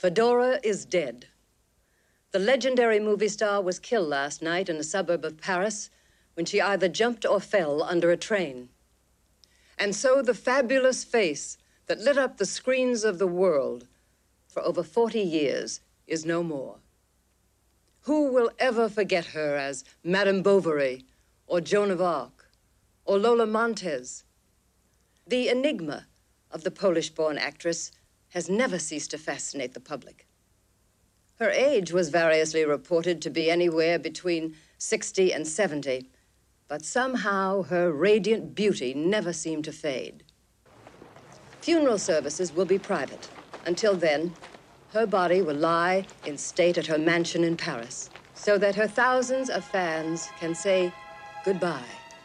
Fedora is dead. The legendary movie star was killed last night in a suburb of Paris when she either jumped or fell under a train. And so the fabulous face that lit up the screens of the world for over 40 years is no more. Who will ever forget her as Madame Bovary, or Joan of Arc, or Lola Montez? The enigma of the Polish-born actress has never ceased to fascinate the public. Her age was variously reported to be anywhere between 60 and 70, but somehow her radiant beauty never seemed to fade. Funeral services will be private. Until then, her body will lie in state at her mansion in Paris, so that her thousands of fans can say goodbye.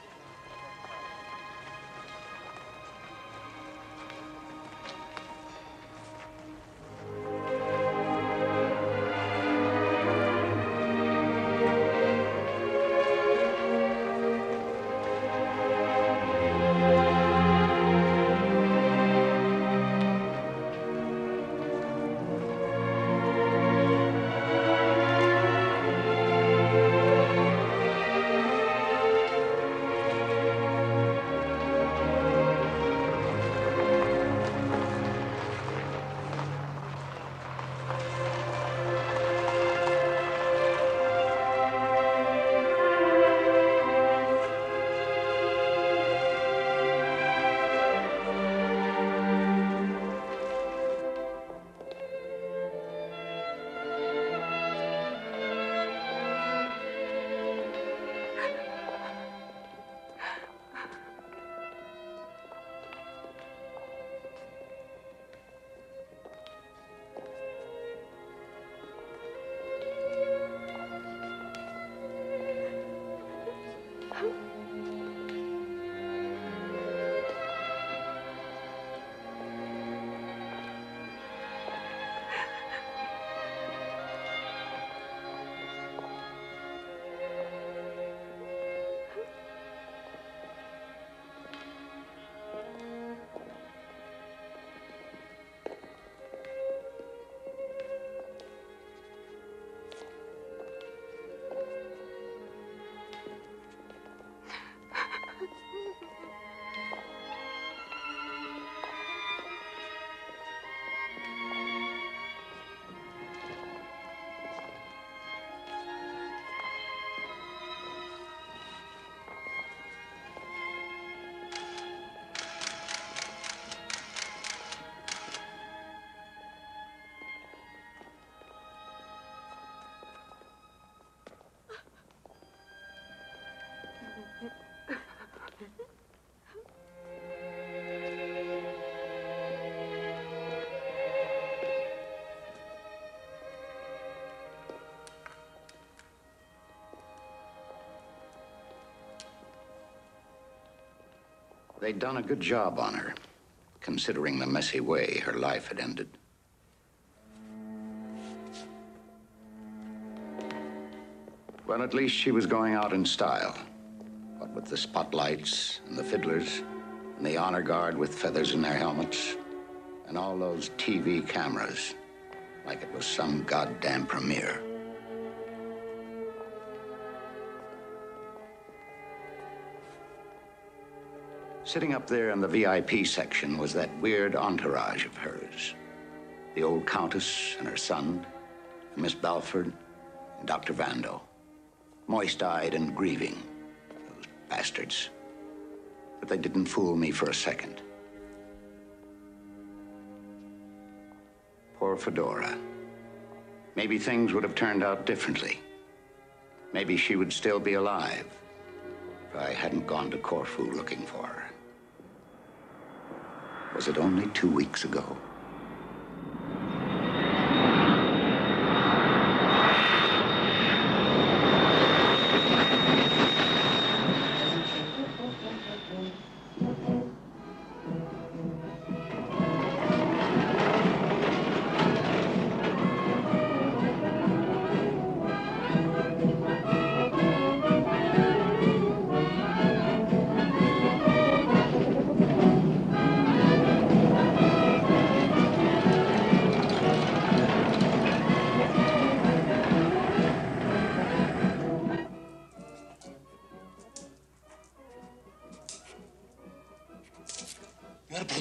They'd done a good job on her, considering the messy way her life had ended. Well, at least she was going out in style. What with the spotlights and the fiddlers and the honor guard with feathers in their helmets and all those TV cameras, like it was some goddamn premiere. Sitting up there in the VIP section was that weird entourage of hers. The old Countess and her son, and Miss Balford and Dr. Vando. Moist-eyed and grieving, those bastards. But they didn't fool me for a second. Poor Fedora. Maybe things would have turned out differently. Maybe she would still be alive if I hadn't gone to Corfu looking for her. Was it only 2 weeks ago?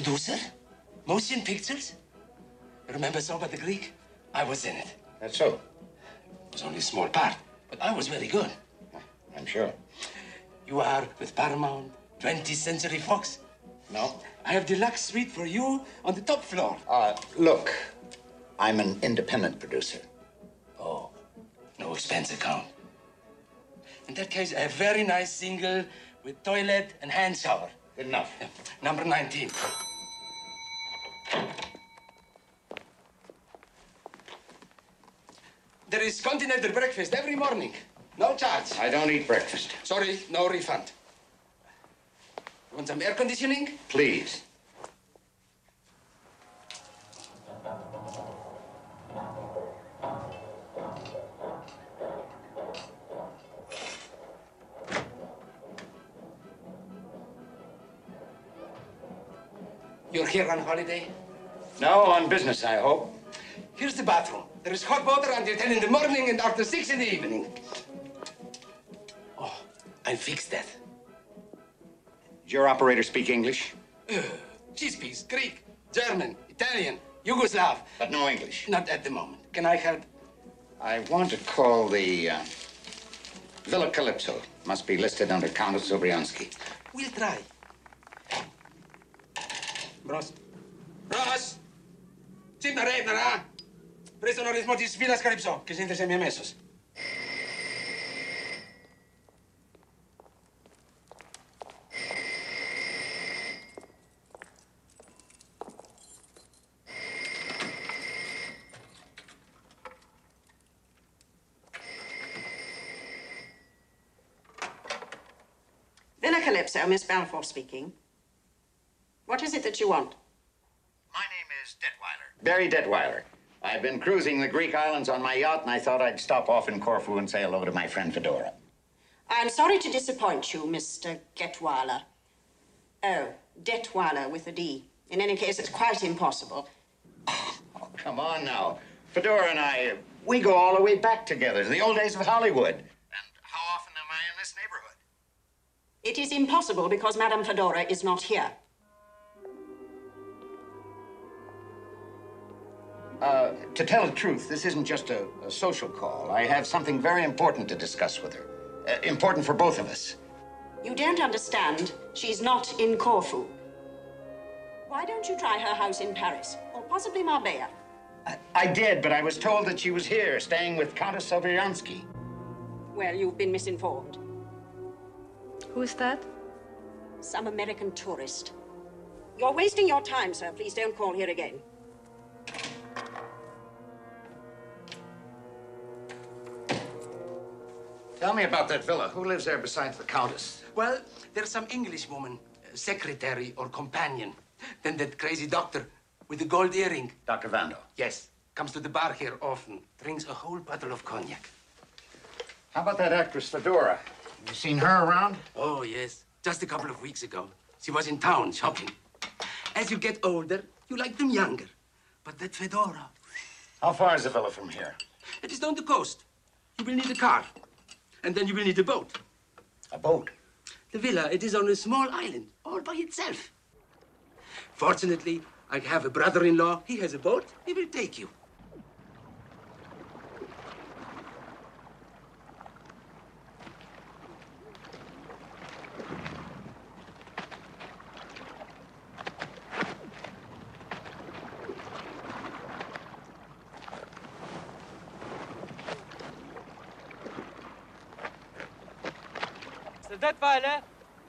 producer? Motion pictures? Remember Song of the Greek? I was in it. That's so. It was only a small part, but I was very good. I'm sure. You are with Paramount, 20th Century Fox. No? I have deluxe suite for you on the top floor. Look, I'm an independent producer. Oh, no expense account. In that case, a very nice single with toilet and hand shower. Good enough. Number 19. There is continental breakfast every morning. No charge. I don't eat breakfast. Sorry, no refund. Want some air conditioning? Please. You're here on holiday? No, on business, I hope. Here's the bathroom. There is hot water until 10 in the morning and after 6 in the evening. Oh, I fixed that. Does your operator speak English? She speaks Greek, German, Italian, Yugoslav. But no English. Not at the moment. Can I help? I want to call the Villa Calypso. Must be listed under Countess Sobriansky. We'll try. Bros. Bros! Cipna Rebnara! Presto να ρυθμό της Βίλας Καλυψό και σύνθεσε με αμέσως. Villa Calypso, Miss Balfour speaking. What is it that you want? My name is Detweiler. Barry Detweiler. I've been cruising the Greek islands on my yacht, and I thought I'd stop off in Corfu and say hello to my friend Fedora. I'm sorry to disappoint you, Mr. Getweiler. Oh, Detweiler with a D. In any case, it's quite impossible. Oh, come on now. Fedora and I, we go all the way back together to the old days of Hollywood. And how often am I in this neighborhood? It is impossible because Madame Fedora is not here. To tell the truth, this isn't just a social call. I have something very important to discuss with her. Important for both of us. You don't understand. She's not in Corfu. Why don't you try her house in Paris, or possibly Marbella? I did, but I was told that she was here, staying with Countess Sobriansky. Well, you've been misinformed. Who is that? Some American tourist. You're wasting your time, sir. Please don't call here again. Tell me about that villa. Who lives there besides the Countess? Well, there's some English woman, secretary or companion. Then that crazy doctor with the gold earring. Dr. Vando. Yes, comes to the bar here often. Drinks a whole bottle of cognac. How about that actress, Fedora? You seen her around? Oh, yes. Just a couple of weeks ago. She was in town shopping. As you get older, you like them younger. But that Fedora... How far is the villa from here? It is down the coast. You will need a car. And then you will need a boat. A boat? The villa, it is on a small island, all by itself. Fortunately, I have a brother-in-law. He has a boat. He will take you. Mr. Detweiler,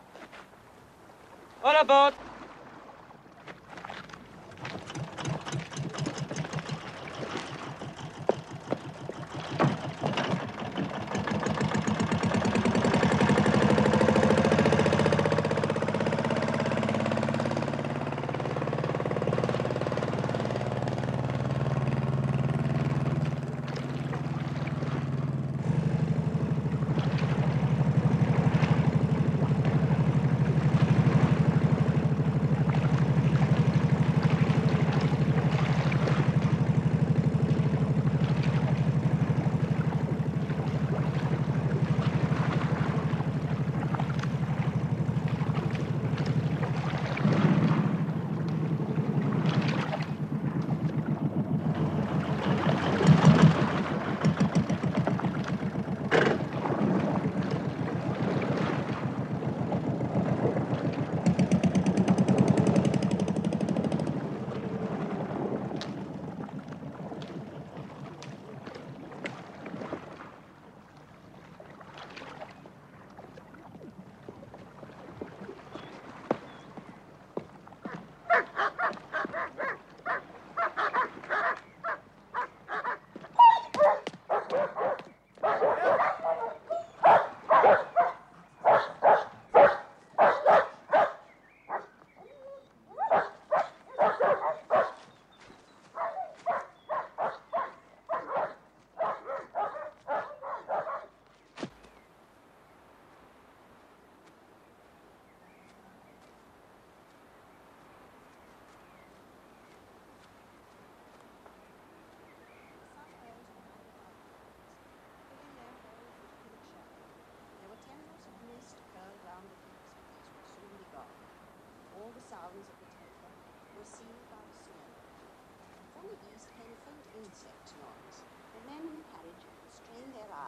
all aboard.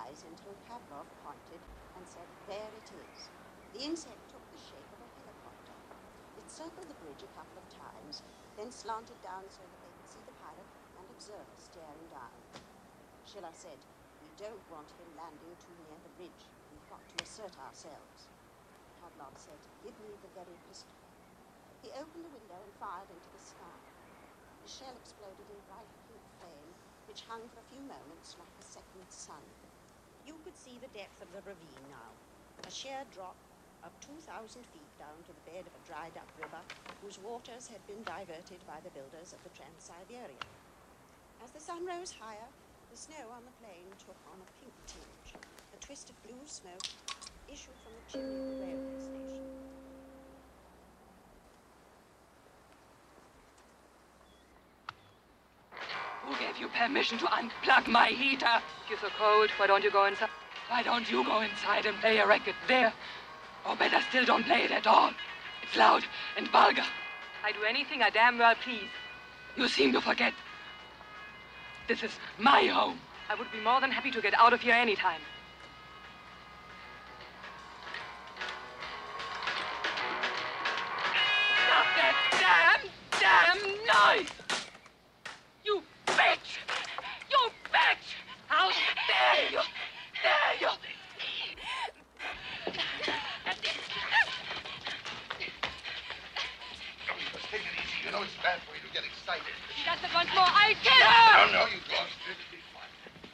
eyes until Pavlov pointed and said, "There it is." The insect took the shape of a helicopter. It circled the bridge a couple of times, then slanted down so that they could see the pilot and observer staring down. Schiller said, "We don't want him landing too near the bridge. We've got to assert ourselves." Pavlov said, "Give me the very pistol." He opened the window and fired into the sky. The shell exploded in bright pink flame, which hung for a few moments like a second sun. You could see the depth of the ravine now, a sheer drop of 2,000 feet down to the bed of a dried-up river whose waters had been diverted by the builders of the Trans-Siberian. As the sun rose higher, the snow on the plain took on a pink tinge. A twist of blue smoke issued from the chimney of the railway station. Who gave you permission to unplug my heater? You're so cold. Why don't you go inside? Why don't you go inside and play a record there? Or better still, don't play it at all. It's loud and vulgar. I do anything I damn well please. You seem to forget. This is my home. I would be more than happy to get out of here anytime. Stop that damn noise! You bitch! You bitch! How dare you! Dare you! Take it easy. You know it's bad for you to get excited. She does it once more, I'll kill her! No, you lost it. Be quiet.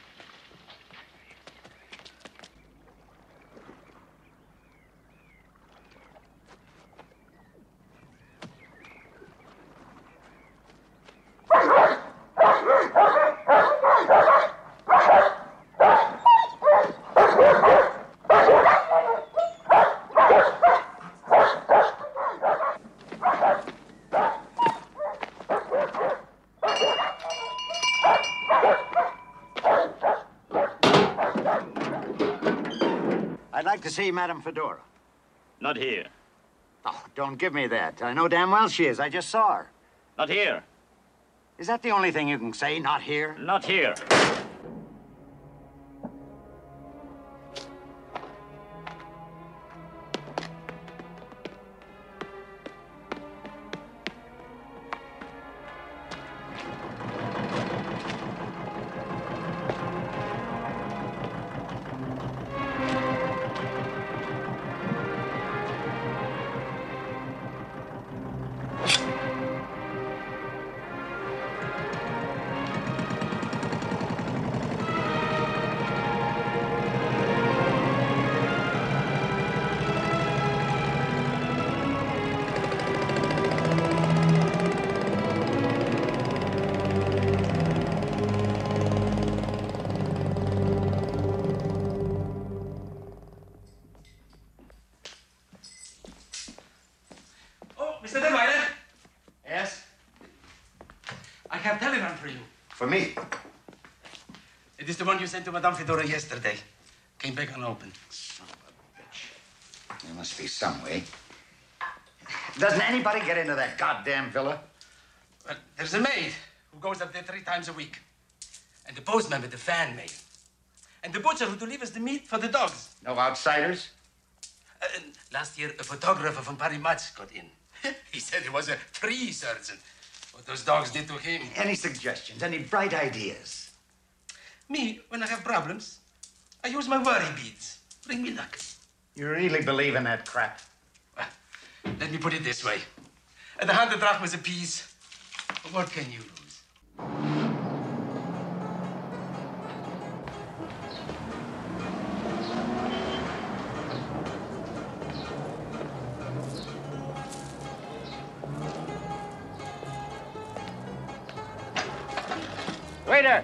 I'd like to see Madame Fedora. Not here. Oh, don't give me that. I know damn well she is. I just saw her. Not here. Is that the only thing you can say? Not here? Not here. Mr. Detweiler, Yes? I have telegram for you. For me? It is the one you sent to Madame Fedora yesterday. Came back unopened. Son of a bitch. There must be some way. Doesn't anybody get into that goddamn villa? Well, there's a maid who goes up there 3 times a week. And the postman with the fan mail. And the butcher who delivers the meat for the dogs. No outsiders? Last year, a photographer from Paris Match got in. He said he was a tree surgeon. What those dogs did to him. Any suggestions? Any bright ideas? Me, when I have problems, I use my worry beads. Bring me luck. You really believe in that crap? Well, let me put it this way. At 100 drachmas apiece, what can you lose? Waiter!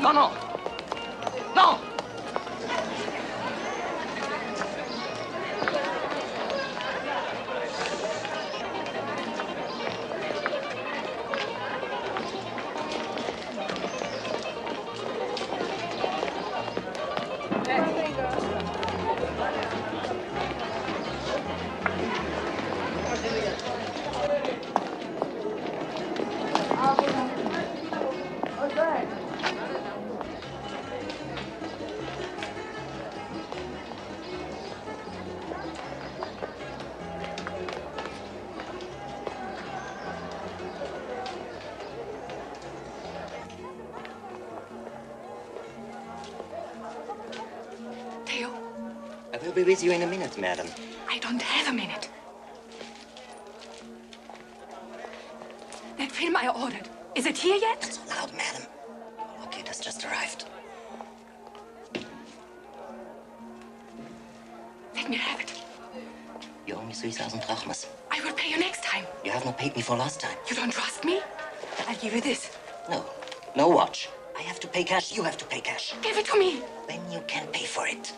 No, no. No! Theo, I will be with you in a minute, madam. I don't have a minute. That film I ordered, is it here yet? Not so loud, madam. Look, it has just arrived. Let me have it. You owe me 3,000 drachmas. I will pay you next time. You have not paid me for last time. You don't trust me? I'll give you this. No. No watch. I have to pay cash. You have to pay cash. Give it to me. Then you can pay for it.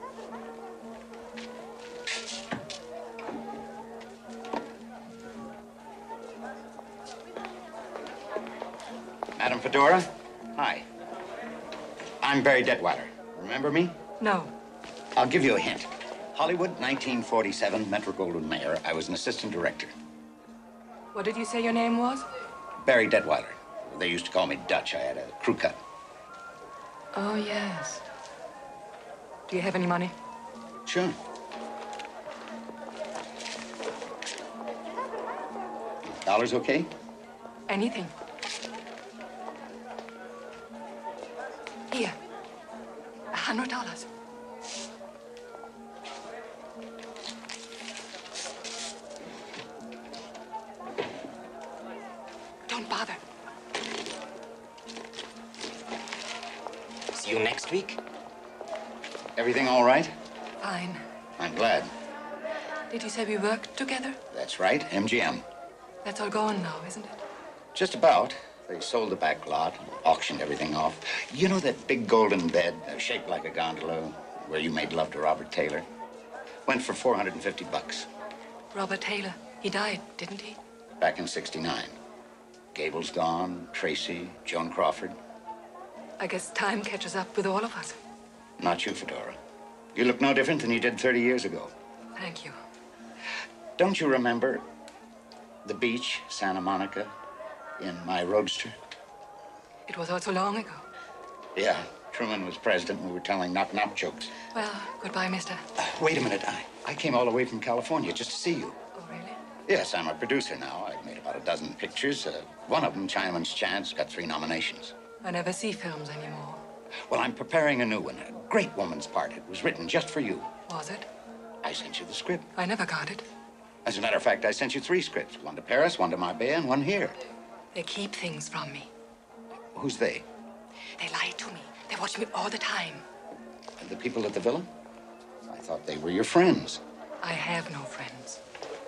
Madam Fedora, hi. I'm Barry Detweiler. Remember me? No. I'll give you a hint. Hollywood, 1947, Metro-Goldwyn-Mayer. I was an assistant director. What did you say your name was? Barry Detweiler. They used to call me Dutch. I had a crew cut. Oh, yes. Do you have any money? Sure. Dollars okay? Anything. Here. $100. Don't bother. See you next week. Everything all right? Fine. I'm glad. Did you say we worked together? That's right, MGM. That's all gone now, isn't it? Just about. They sold the back lot, auctioned everything off. You know that big golden bed, shaped like a gondola, where you made love to Robert Taylor? Went for $450. Robert Taylor. He died, didn't he? Back in '69. Gable's gone, Tracy, Joan Crawford. I guess time catches up with all of us. Not you, Fedora. You look no different than you did 30 years ago. Thank you. Don't you remember the beach, Santa Monica, in my Roadster? It was all so long ago. Yeah, Truman was president and we were telling knock-knock jokes. Well, goodbye, mister. Wait a minute, I came all the way from California just to see you. Oh, really? Yes, I'm a producer now. I've made about a dozen pictures. One of them, Chinaman's Chance, got 3 nominations. I never see films anymore. Well, I'm preparing a new one, a great woman's part. It was written just for you. Was it? I sent you the script. I never got it. As a matter of fact, I sent you 3 scripts. One to Paris, one to Marbella, and one here. They keep things from me. Who's they? They lie to me. They watch me all the time. And the people at the villa? I thought they were your friends. I have no friends.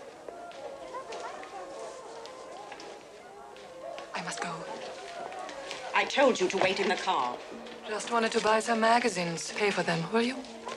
I must go. I told you to wait in the car. Just wanted to buy some magazines. Pay for them, will you?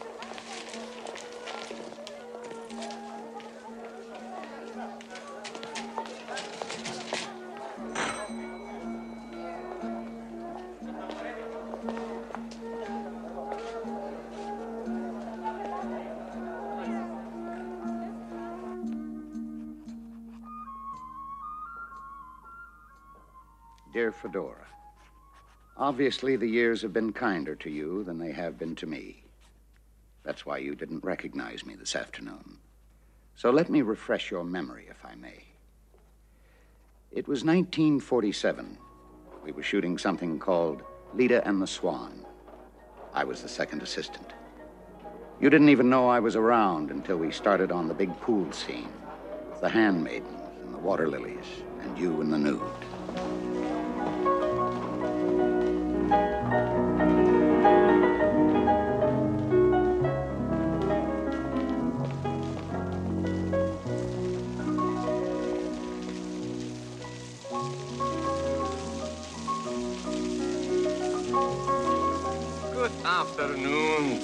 Dear Fedora, obviously the years have been kinder to you than they have been to me. That's why you didn't recognize me this afternoon. So let me refresh your memory, if I may. It was 1947. We were shooting something called Leda and the Swan. I was the second assistant. You didn't even know I was around until we started on the big pool scene, with the handmaidens and the water lilies, and you in the nude.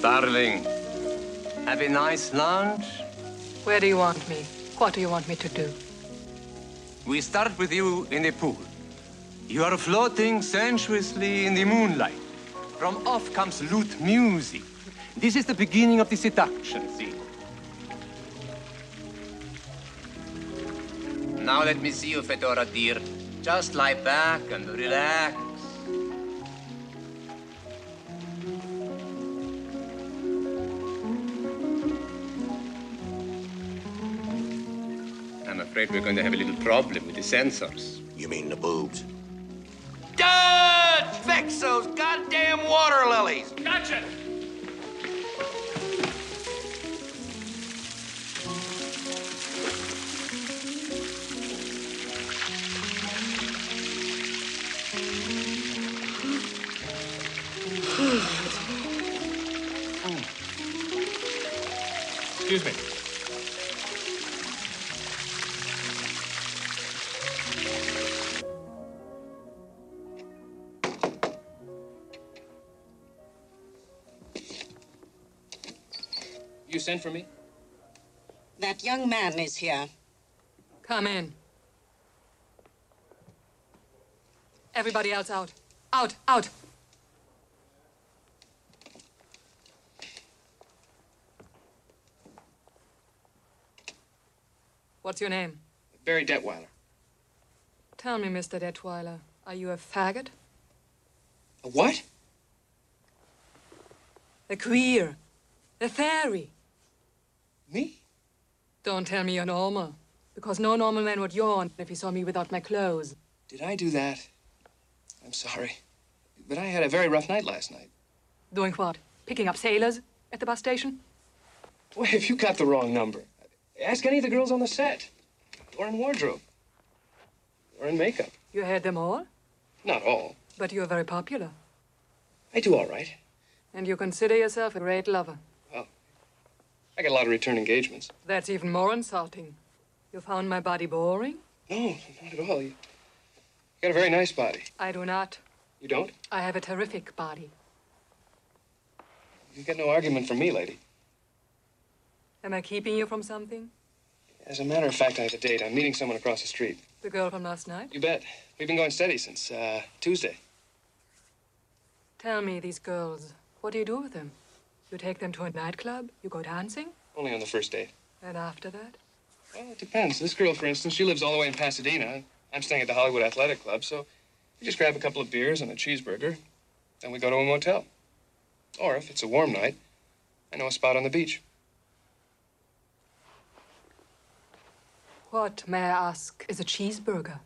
Darling, have a nice lunch? Where do you want me? What do you want me to do? We start with you in the pool. You are floating sensuously in the moonlight. From off comes lute music. This is the beginning of the seduction scene. Now let me see you, Fedora dear. Just lie back and relax. I'm afraid we're going to have a little problem with the sensors. You mean the boobs? Dad! Fix those goddamn water lilies! Gotcha! Excuse me. You sent for me? That young man is here. Come in. Everybody else out. Out, out. What's your name? Barry Detweiler. Tell me, Mr. Detweiler, are you a faggot? A what? A queer. A fairy. Me? Don't tell me you're normal, because no normal man would yawn if he saw me without my clothes. Did I do that? I'm sorry. But I had a very rough night last night. Doing what? Picking up sailors at the bus station? Well, if you got the wrong number, ask any of the girls on the set. Or in wardrobe. Or in makeup. You had them all? Not all. But you're very popular. I do all right. And you consider yourself a great lover. Well, I got a lot of return engagements. That's even more insulting. You found my body boring? No, not at all. You got a very nice body. I do not. You don't? I have a terrific body. You get no argument from me, lady. Am I keeping you from something? As a matter of fact, I have a date. I'm meeting someone across the street. The girl from last night? You bet. We've been going steady since, Tuesday. Tell me, these girls, what do you do with them? You take them to a nightclub? You go dancing? Only on the first date. And after that? Well, it depends. This girl, for instance, she lives all the way in Pasadena. I'm staying at the Hollywood Athletic Club, so we just grab a couple of beers and a cheeseburger, then we go to a motel. Or if it's a warm night, I know a spot on the beach. What, may I ask, is a cheeseburger?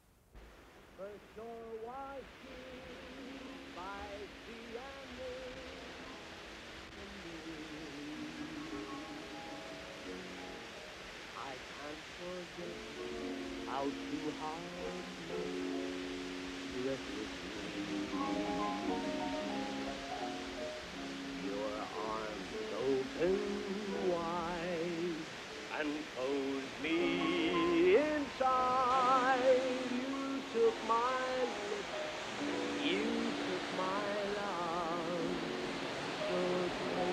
Your arms open wide and close me inside. You took my lips, you took my love, so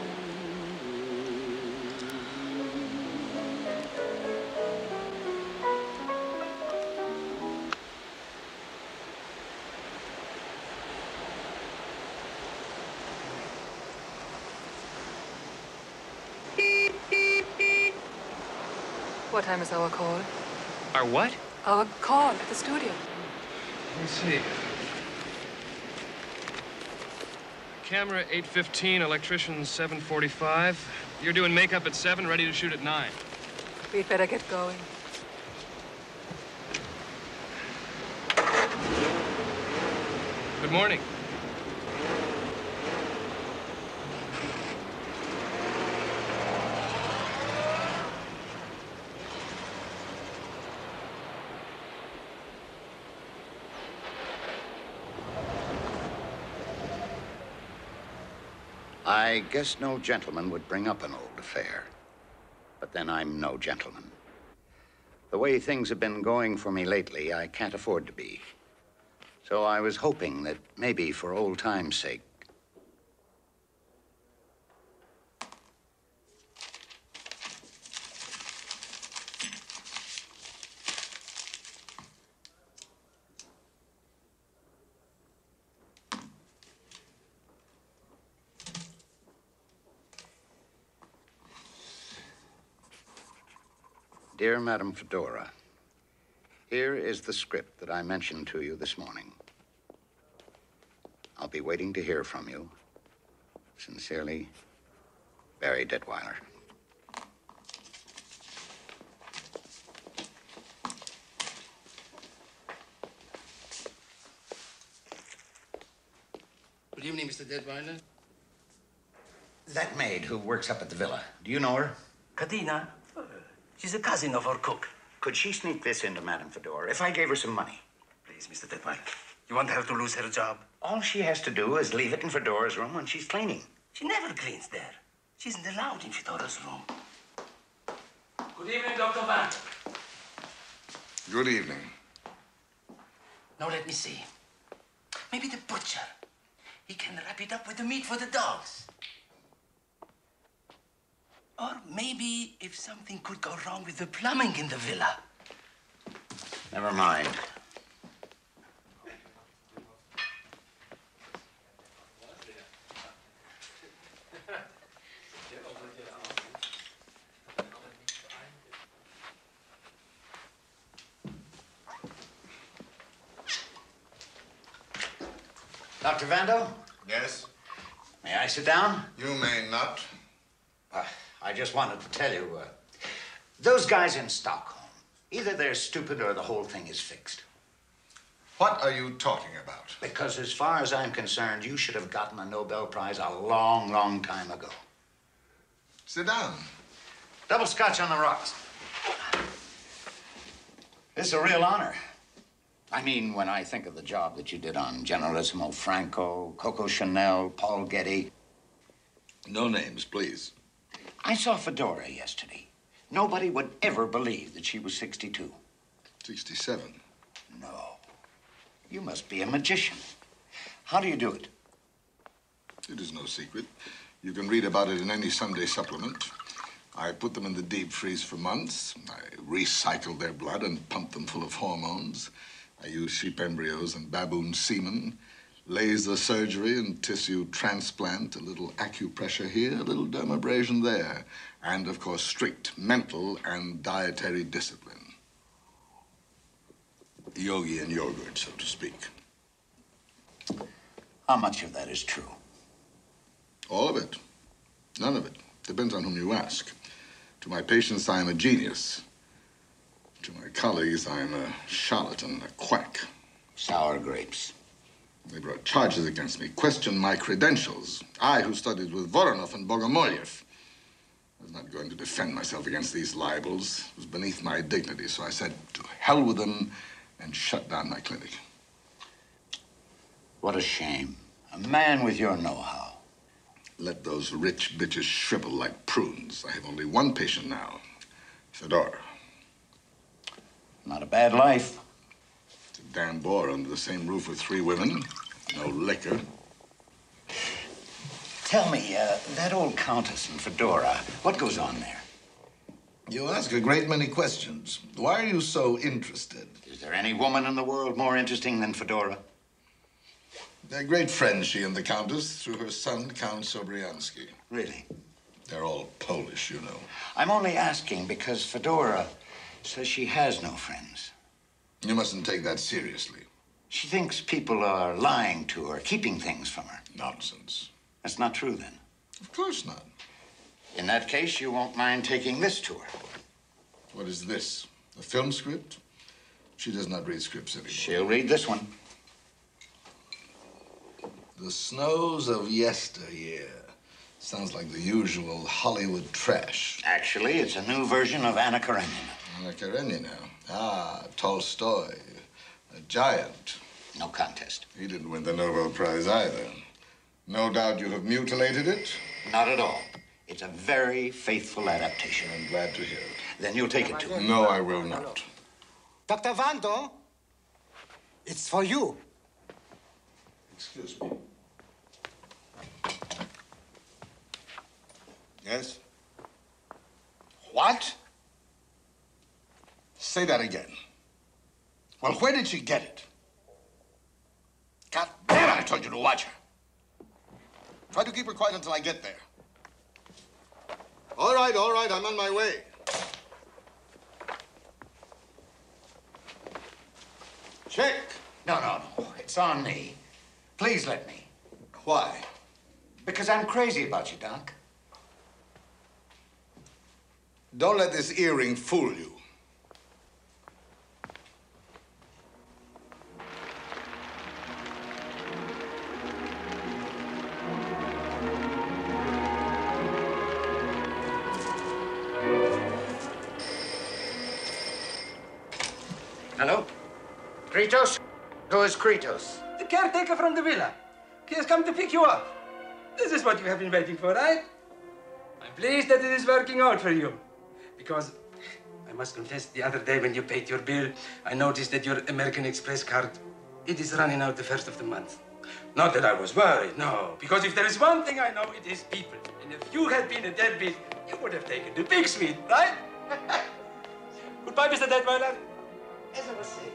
What time is our call? Our what? Our call at the studio. Let's see. Camera 8:15, electrician 7:45. You're doing makeup at 7, ready to shoot at 9. We'd better get going. Good morning. I guess no gentleman would bring up an old affair. But then I'm no gentleman. The way things have been going for me lately, I can't afford to be. So I was hoping that maybe for old time's sake. Dear Madame Fedora, here is the script that I mentioned to you this morning. I'll be waiting to hear from you. Sincerely, Barry Detweiler. Good evening, Mr. Detweiler. That maid who works up at the villa, do you know her? Katina? She's a cousin of our cook. Could she sneak this into Madame Fedora if I gave her some money? Please, Mr. Detweiler. You want her to lose her job? All she has to do is leave it in Fedora's room when she's cleaning. She never cleans there. She isn't allowed in Fedora's room. Good evening, Dr. Van. Good evening. Now let me see. Maybe the butcher. He can wrap it up with the meat for the dogs. Or maybe if something could go wrong with the plumbing in the villa. Never mind. Dr. Vando? Yes? May I sit down? You may not. I just wanted to tell you, those guys in Stockholm, either they're stupid or the whole thing is fixed. What are you talking about? Because as far as I'm concerned, you should have gotten a Nobel Prize a long, long time ago. Sit down. Double scotch on the rocks. This is a real honor. I mean, when I think of the job that you did on Generalissimo Franco, Coco Chanel, Paul Getty. No names, please. I saw Fedora yesterday. Nobody would ever believe that she was 62. 67. No. You must be a magician. How do you do it? It is no secret. You can read about it in any Sunday supplement. I put them in the deep freeze for months. I recycled their blood and pumped them full of hormones. I used sheep embryos and baboon semen, laser surgery and tissue transplant, a little acupressure here, a little dermabrasion there, and, of course, strict mental and dietary discipline. Yogi and yogurt, so to speak. How much of that is true? All of it. None of it. Depends on whom you ask. To my patients, I am a genius. To my colleagues, I am a charlatan, a quack. Sour grapes. They brought charges against me, questioned my credentials. I, who studied with Voronov and Bogomolyev, was not going to defend myself against these libels. It was beneath my dignity, so I said, to hell with them, and shut down my clinic. What a shame. A man with your know-how. Let those rich bitches shrivel like prunes. I have only one patient now, Fedora. Not a bad life. It's a damn bore under the same roof with 3 women. No liquor. Tell me, that old Countess in Fedora, what goes on there? You ask a great many questions. Why are you so interested? Is there any woman in the world more interesting than Fedora? They're great friends, she and the Countess, through her son, Count Sobriansky. Really? They're all Polish, you know. I'm only asking because Fedora says she has no friends. You mustn't take that seriously. She thinks people are lying to her, keeping things from her. Nonsense. That's not true, then? Of course not. In that case, you won't mind taking this to her. What is this? A film script? She does not read scripts anymore. She'll read this one. The Snows of Yesteryear. Sounds like the usual Hollywood trash. Actually, it's a new version of Anna Karenina. Anna Karenina. Ah, Tolstoy. A giant. No contest. He didn't win the Nobel Prize either. No doubt you have mutilated it? Not at all. It's a very faithful adaptation. I'm glad to hear it. Then you'll take it to him. No, I will not. Dr. Vando, it's for you. Excuse me. Yes? What? Say that again. Well, where did she get it? God damn it, I told you to watch her. Try to keep her quiet until I get there. All right, I'm on my way. No. It's on me. Please let me. Why? Because I'm crazy about you, Doc. Don't let this earring fool you. Hello? Kritos? Who is Kritos? The caretaker from the villa. He has come to pick you up. This is what you have been waiting for, right? I'm pleased that it is working out for you. Because I must confess, the other day when you paid your bill, I noticed that your American Express card, it is running out the first of the month. Not that I was worried, no. Because if there is one thing I know, it is people. And if you had been a deadbeat, you would have taken the big suite, right? Goodbye, Mr. Detweiler. As I was saying.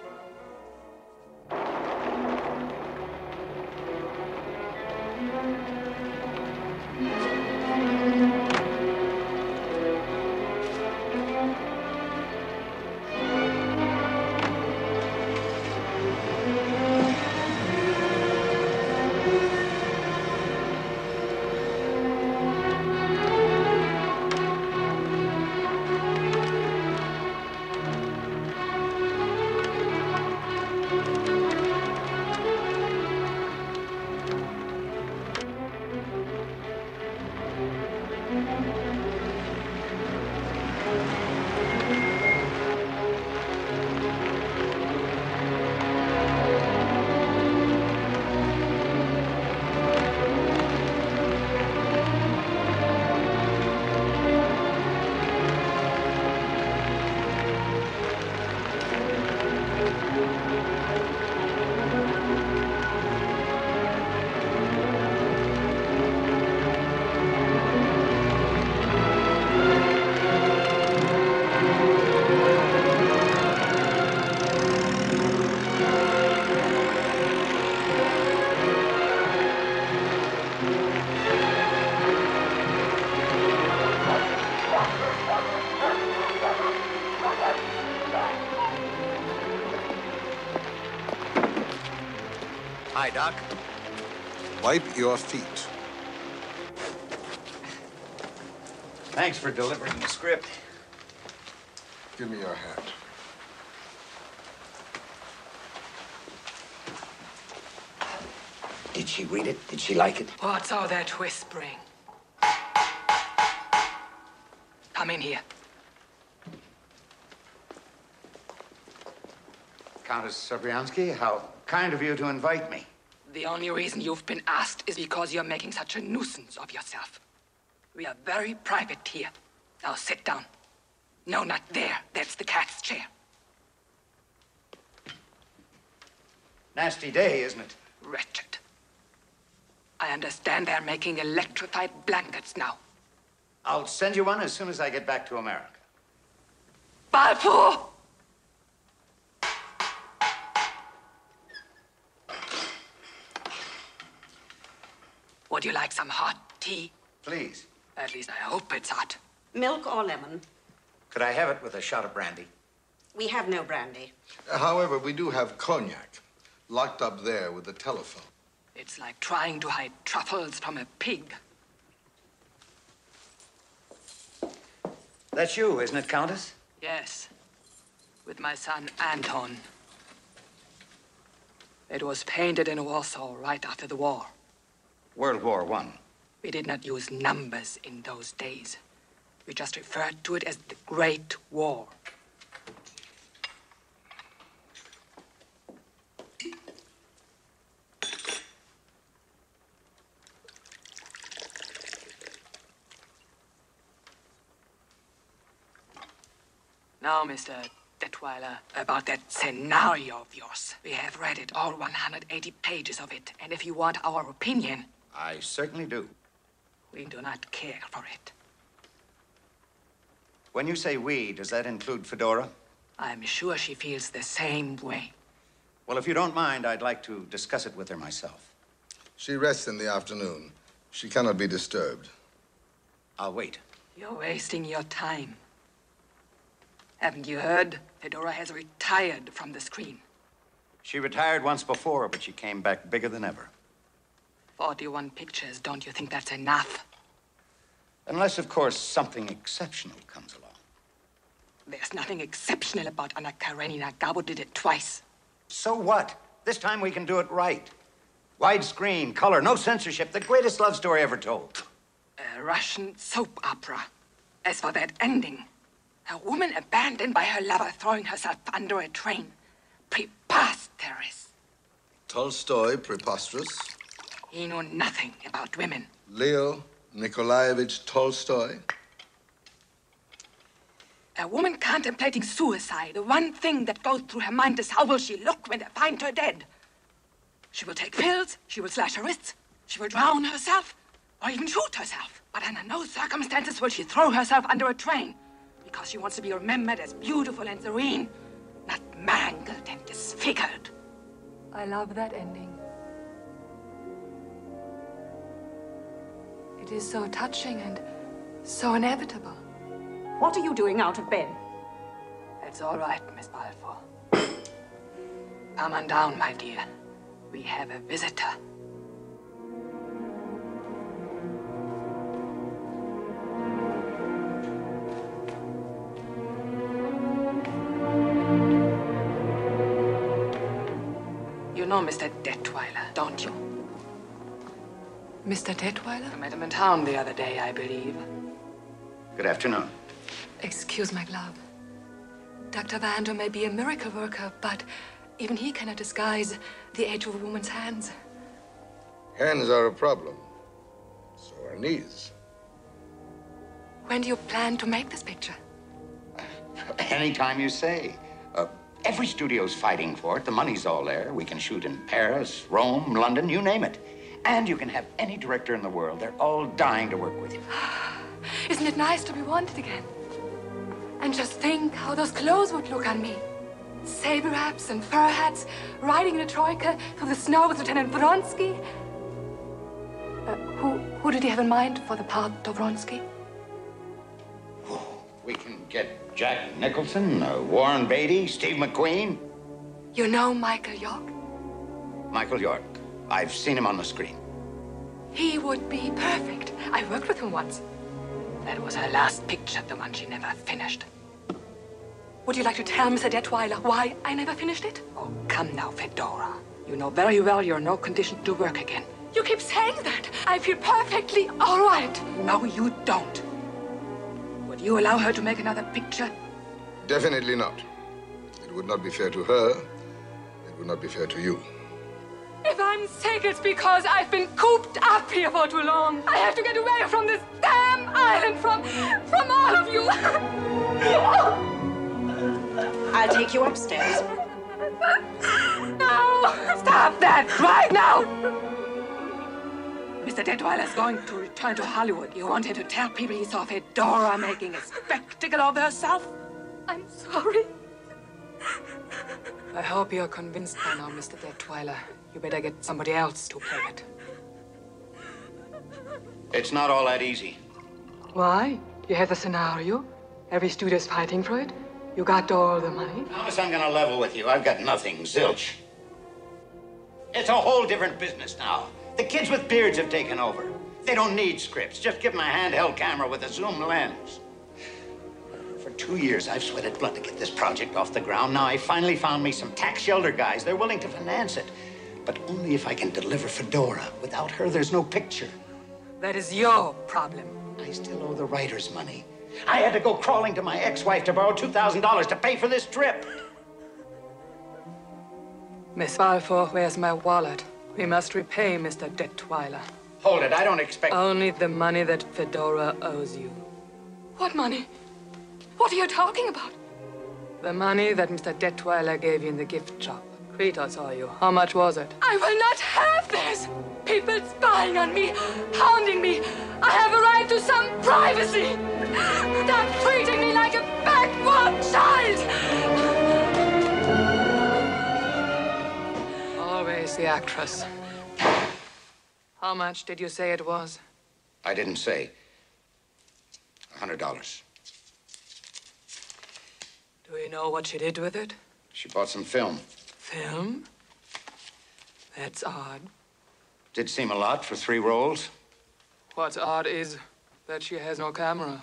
Hi, Doc. Wipe your feet. Thanks for delivering the script. Give me your hat. Did she read it? Did she like it? What's all that whispering? Come in here. Countess Sobriansky, how kind of you to invite me. The only reason you've been asked is because you're making such a nuisance of yourself. We are very private here. Now sit down. No, not there. That's the cat's chair. Nasty day, isn't it? Wretched. I understand they're making electrified blankets now. I'll send you one as soon as I get back to America. Balfour! Would you like some hot tea? Please. At least I hope it's hot. Milk or lemon? Could I have it with a shot of brandy? We have no brandy. However, we do have cognac, locked up there with the telephone. It's like trying to hide truffles from a pig. That's you, isn't it, Countess? Yes. With my son, Anton. It was painted in Warsaw right after the war. World War I. We did not use numbers in those days. We just referred to it as the Great War. Now, Mr. Detweiler, about that scenario of yours. We have read it, all 180 pages of it. And if you want our opinion... I certainly do. We do not care for it. When you say we, does that include Fedora? I'm sure she feels the same way. Well, if you don't mind, I'd like to discuss it with her myself. She rests in the afternoon. She cannot be disturbed. I'll wait. You're wasting your time. Haven't you heard? Fedora has retired from the screen. She retired once before, but she came back bigger than ever. 41 pictures. Don't you think that's enough? Unless, of course, something exceptional comes along. There's nothing exceptional about Anna Karenina. Gabo did it twice. So what? This time we can do it right. Widescreen, color, no censorship. The greatest love story ever told. A Russian soap opera. As for that ending, a woman abandoned by her lover throwing herself under a train. Preposterous. Tolstoy, preposterous. He knew nothing about women. Leo Nikolaevich Tolstoy. A woman contemplating suicide, the one thing that goes through her mind is how will she look when they find her dead? She will take pills, she will slash her wrists, she will drown herself, or even shoot herself. But under no circumstances will she throw herself under a train, because she wants to be remembered as beautiful and serene, not mangled and disfigured. I love that ending. It is so touching and so inevitable. What are you doing out of bed? It's all right, Miss Balfour. Come on down, my dear. We have a visitor. You know Mr. Detweiler, don't you? Mr. Detweiler? I met him in town the other day, I believe. Good afternoon. Excuse my glove. Dr. Vando may be a miracle worker, but even he cannot disguise the age of a woman's hands. Hands are a problem. So are knees. When do you plan to make this picture? Anytime you say. Every studio's fighting for it. The money's all there. We can shoot in Paris, Rome, London, you name it. And you can have any director in the world. They're all dying to work with you. Isn't it nice to be wanted again? And just think how those clothes would look on me. Saber hats and fur hats, riding in a troika through the snow with Lieutenant Vronsky. Who did he have in mind for the part of Vronsky? We can get Jack Nicholson, Warren Beatty, Steve McQueen. You know Michael York? Michael York. I've seen him on the screen. He would be perfect. I worked with him once. That was her last picture, the one she never finished. Would you like to tell Mr. Detweiler why I never finished it? Oh, come now, Fedora. You know very well you're in no condition to work again. You keep saying that. I feel perfectly all right. No, you don't. Would you allow her to make another picture? Definitely not. It would not be fair to her. It would not be fair to you. If I'm sick, it's because I've been cooped up here for too long. I have to get away from this damn island, from all of you. I'll take you upstairs. No! Stop that right now! Mr. Detweiler's going to return to Hollywood. You want him to tell people he saw Fedora making a spectacle of herself? I'm sorry. I hope you're convinced by now, Mr. Detweiler. You better get somebody else to play it. It's not all that easy. Why? You have the scenario. Every studio's fighting for it. You got all the money. Thomas, I'm gonna level with you. I've got nothing, zilch. It's a whole different business now. The kids with beards have taken over. They don't need scripts. Just give them a handheld camera with a zoom lens. For 2 years, I've sweated blood to get this project off the ground. Now I finally found me some tax shelter guys. They're willing to finance it. But only if I can deliver Fedora. Without her, there's no picture. That is your problem. I still owe the writers money. I had to go crawling to my ex-wife to borrow $2,000 to pay for this trip. Miss Balfour, where's my wallet? We must repay Mr. Detweiler. Hold it, I don't expect... Only the money that Fedora owes you. What money? What are you talking about? The money that Mr. Detweiler gave you in the gift shop. Krita saw you. How much was it? I will not have this! People spying on me, hounding me. I have a right to some privacy. Stop treating me like a backward child! Always the actress. How much did you say it was? I didn't say. $100. Do you know what she did with it? She bought some film. Film? That's odd. Did seem a lot for 3 rolls. What's odd is that she has no camera.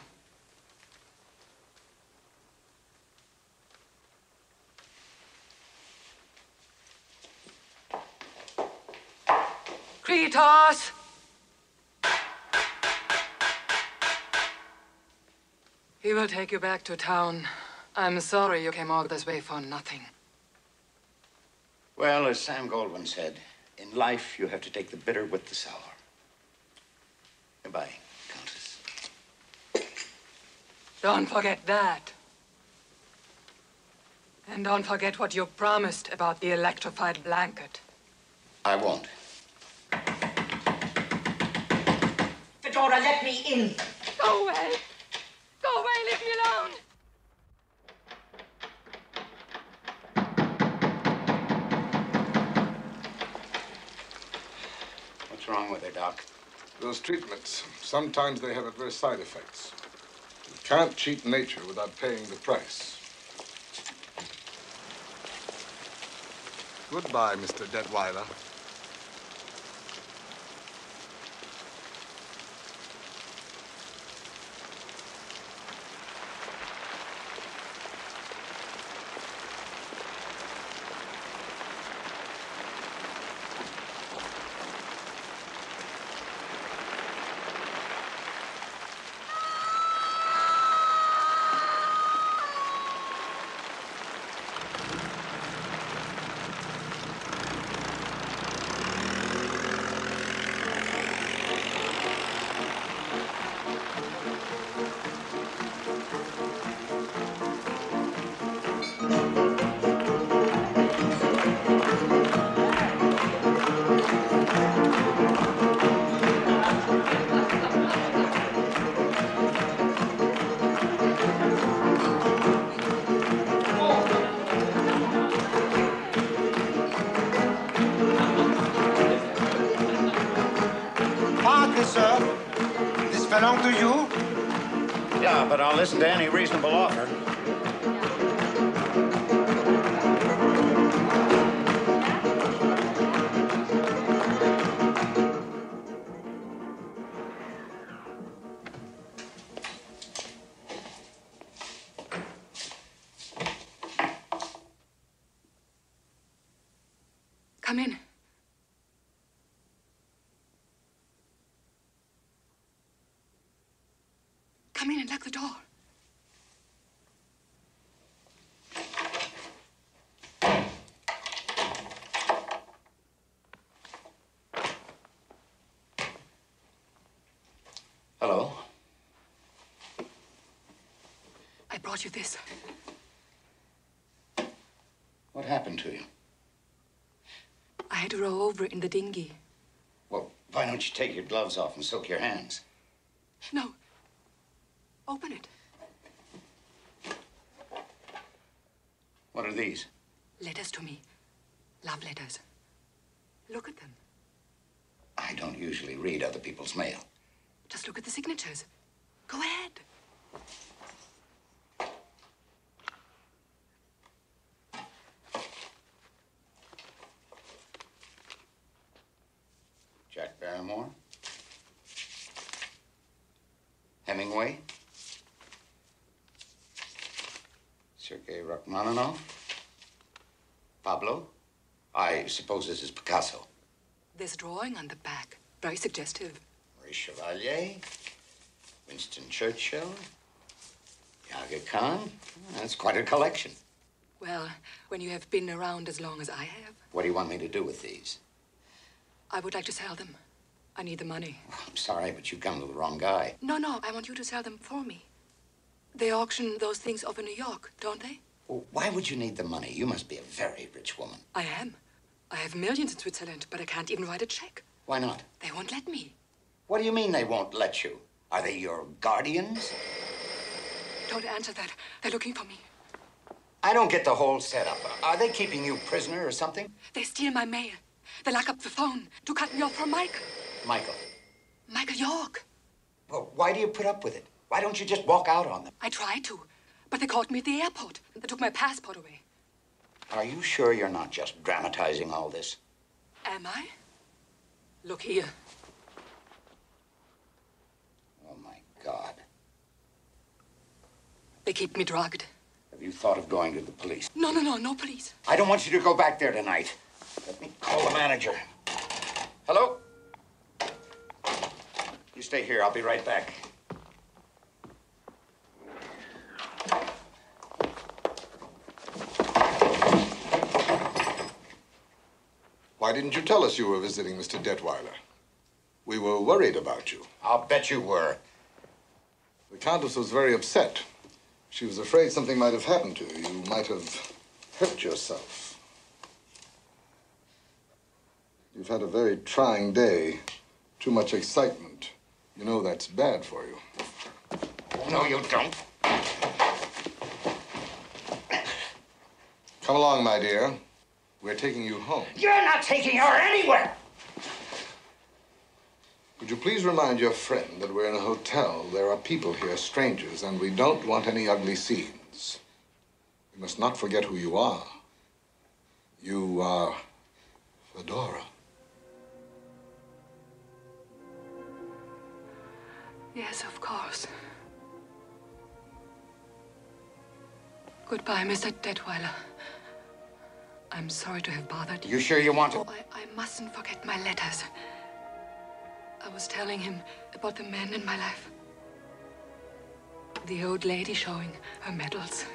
Kritos! He will take you back to town. I'm sorry you came all this way for nothing. Well, as Sam Goldwyn said, in life you have to take the bitter with the sour. Goodbye, Countess. Don't forget that. And don't forget what you promised about the electrified blanket. I won't. Fedora, let me in. Go away. Go away, leave me alone. What's wrong with her, Doc? Those treatments, sometimes they have adverse side effects. You can't cheat nature without paying the price. Goodbye, Mr. Detweiler. Belong to you? Yeah, but I'll listen to any reasonable offer. Come in. Come in and lock the door. Hello. I brought you this. What happened to you? I had to row over in the dinghy. Well, why don't you take your gloves off and soak your hands? No. Open it. What are these? Letters to me. Love letters. Look at them. I don't usually read other people's mail. Just look at the signatures. Go ahead. Jack Barrymore. Hemingway. Sergei Rachmaninoff. Pablo. I suppose this is Picasso. There's a drawing on the back. Very suggestive. Marie Chevalier. Winston Churchill. Aga Khan. That's quite a collection. Well, when you have been around as long as I have. What do you want me to do with these? I would like to sell them. I need the money. I'm sorry, but you've come to the wrong guy. No, I want you to sell them for me. They auction those things off in New York, don't they? Well, why would you need the money? You must be a very rich woman. I am. I have millions in Switzerland, but I can't even write a check. Why not? They won't let me. What do you mean they won't let you? Are they your guardians? Don't answer that. They're looking for me. I don't get the whole setup. Are they keeping you prisoner or something? They steal my mail. They lock up the phone to cut me off from Michael. Michael. Michael York. Well, why do you put up with it? Why don't you just walk out on them? I tried to, but they caught me at the airport. They took my passport away. Are you sure you're not just dramatizing all this? Am I? Look here. Oh, my God. They keep me drugged. Have you thought of going to the police? No police. I don't want you to go back there tonight. Let me call the manager. Hello? You stay here. I'll be right back. Why didn't you tell us you were visiting Mr. Detweiler? We were worried about you. I'll bet you were. The Countess was very upset. She was afraid something might have happened to you. You might have hurt yourself. You've had a very trying day. Too much excitement. You know that's bad for you. No, you don't. Come along, my dear. We're taking you home. You're not taking her anywhere! Would you please remind your friend that we're in a hotel, there are people here, strangers, and we don't want any ugly scenes. You must not forget who you are. You are Fedora. Yes, of course. Goodbye, Mr. Detweiler. I'm sorry to have bothered you. You sure you want to? Oh, I mustn't forget my letters. I was telling him about the man in my life. The old lady showing her medals.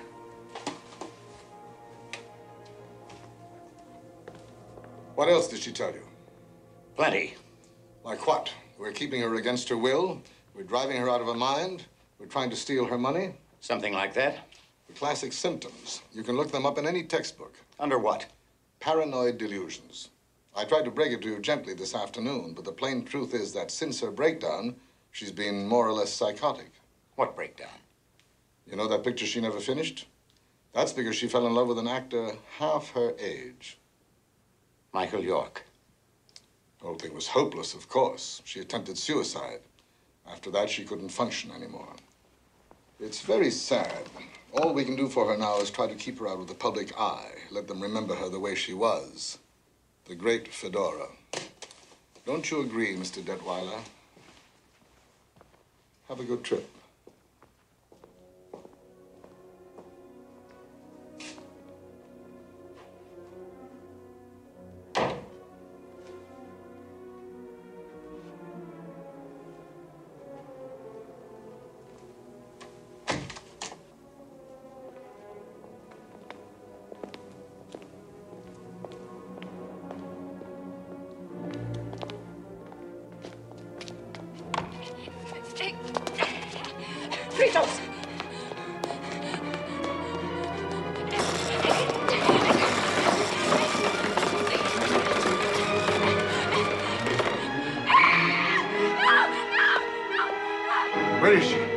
What else did she tell you? Plenty. Like what? We're keeping her against her will? We're driving her out of her mind? We're trying to steal her money? Something like that. The classic symptoms. You can look them up in any textbook. Under what? Paranoid delusions. I tried to break it to you gently this afternoon, but the plain truth is that since her breakdown, she's been more or less psychotic. What breakdown? You know that picture she never finished? That's because she fell in love with an actor half her age. Michael York. The whole thing was hopeless, of course. She attempted suicide. After that, she couldn't function anymore. It's very sad. All we can do for her now is try to keep her out of the public eye. Let them remember her the way she was. The great Fedora. Don't you agree, Mr. Detweiler? Have a good trip. Fritos! Where is she?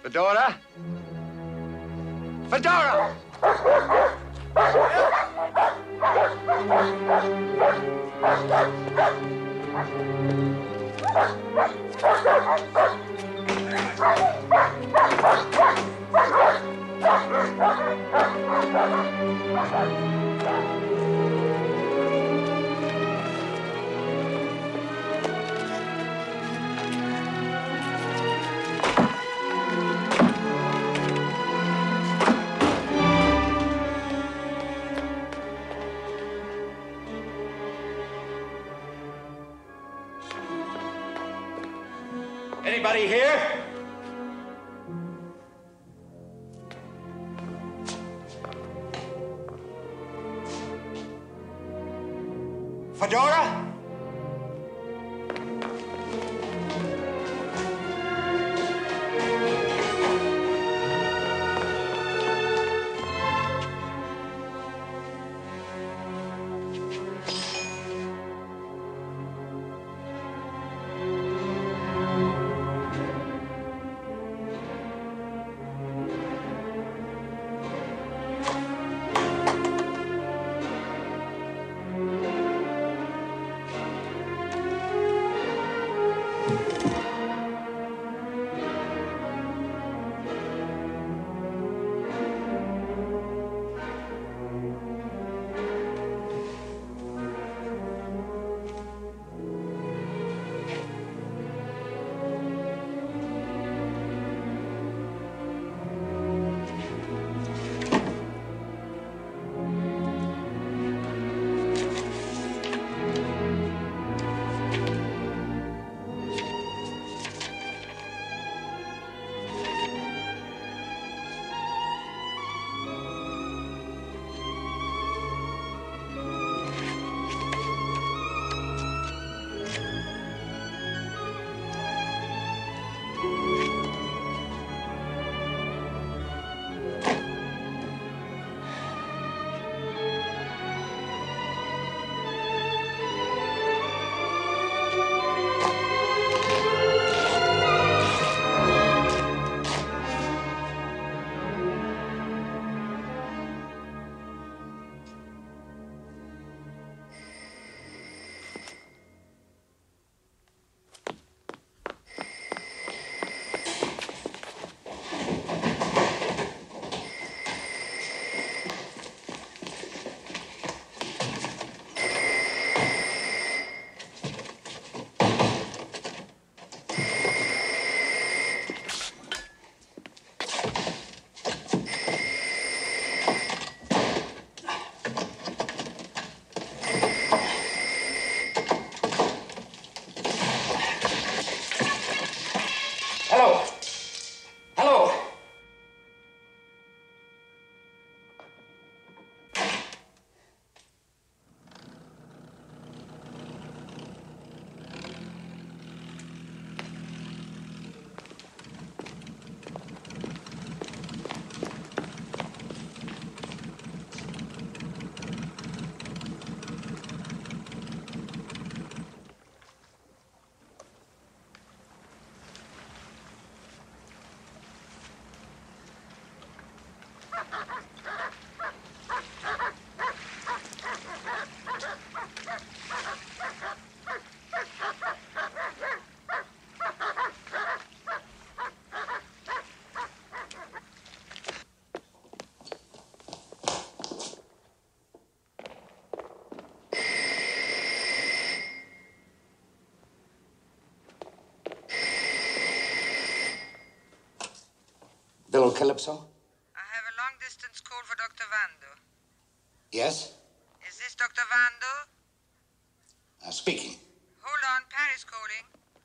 Fedora? Fedora! Anybody here? Fedora? Hello. Hello. Hello, Calypso? I have a long-distance call for Dr. Vando. Yes? Is this Dr. Vando? Speaking. Hold on, Paris calling.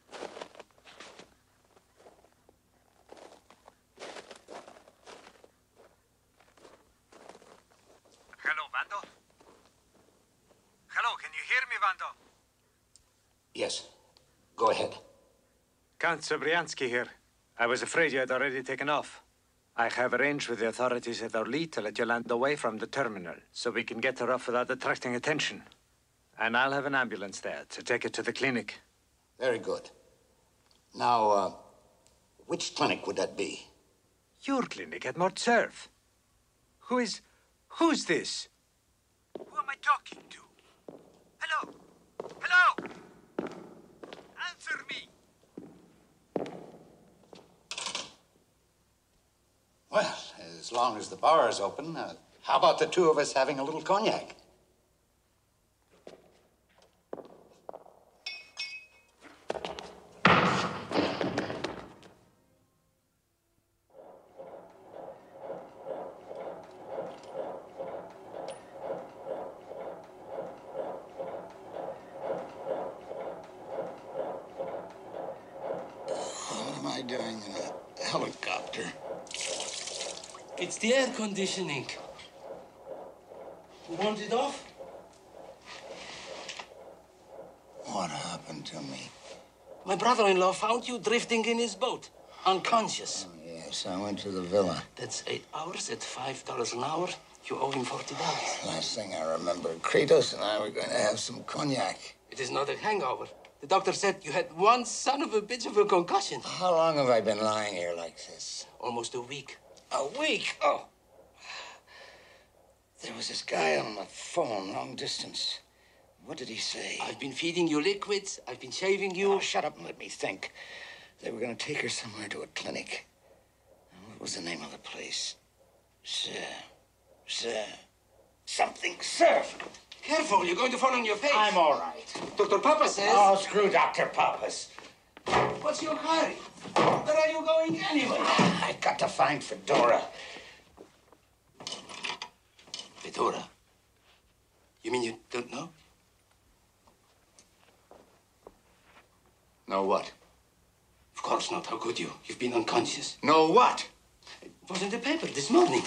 Hello, Vando? Hello, can you hear me, Vando? Yes. Go ahead. Count Sobriansky here. I was afraid you had already taken off. I have arranged with the authorities at Orly to let you land away from the terminal, so we can get her off without attracting attention. And I'll have an ambulance there to take her to the clinic. Very good. Now, which clinic would that be? Your clinic at Mortserf. Who's this? Who am I talking to? Hello? Hello? Answer me! Well, as long as the bar is open, how about the two of us having a little cognac? What am I doing in a helicopter? It's the air conditioning. You want it off? What happened to me? My brother-in-law found you drifting in his boat, unconscious. Oh, yes, I went to the villa. That's 8 hours at $5 an hour. You owe him $40. Last thing I remember, Kratos and I were going to have some cognac. It is not a hangover. The doctor said you had one son of a bitch of a concussion. How long have I been lying here like this? Almost a week. A week? Oh. There was this guy on the phone, long distance. What did he say? I've been feeding you liquids. I've been shaving you. Oh, shut up and let me think. They were going to take her somewhere to a clinic. What was the name of the place? Something, sir. Careful, you're going to fall on your face. I'm all right. Dr. Papa says... Oh, screw Dr. Papas. What's your hurry? Where are you going anyway? I've got to find Fedora. Fedora? You mean you don't know? Know what? Of course not. How could you? You've been unconscious. Know what? It was in the paper this morning.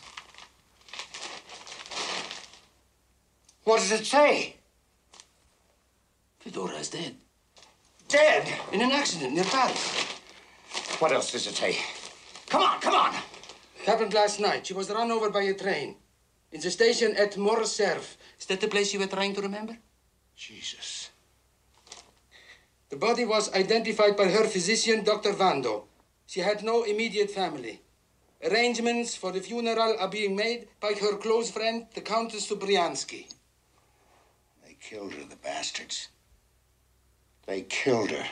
What does it say? Fedora is dead. Dead? In an accident near Paris. What else does it say? Come on, come on. Happened last night. She was run over by a train. In the station at Morserf. Is that the place you were trying to remember? Jesus. The body was identified by her physician, Dr. Vando. She had no immediate family. Arrangements for the funeral are being made by her close friend, the Countess Subriansky. They killed her, the bastards. They killed her.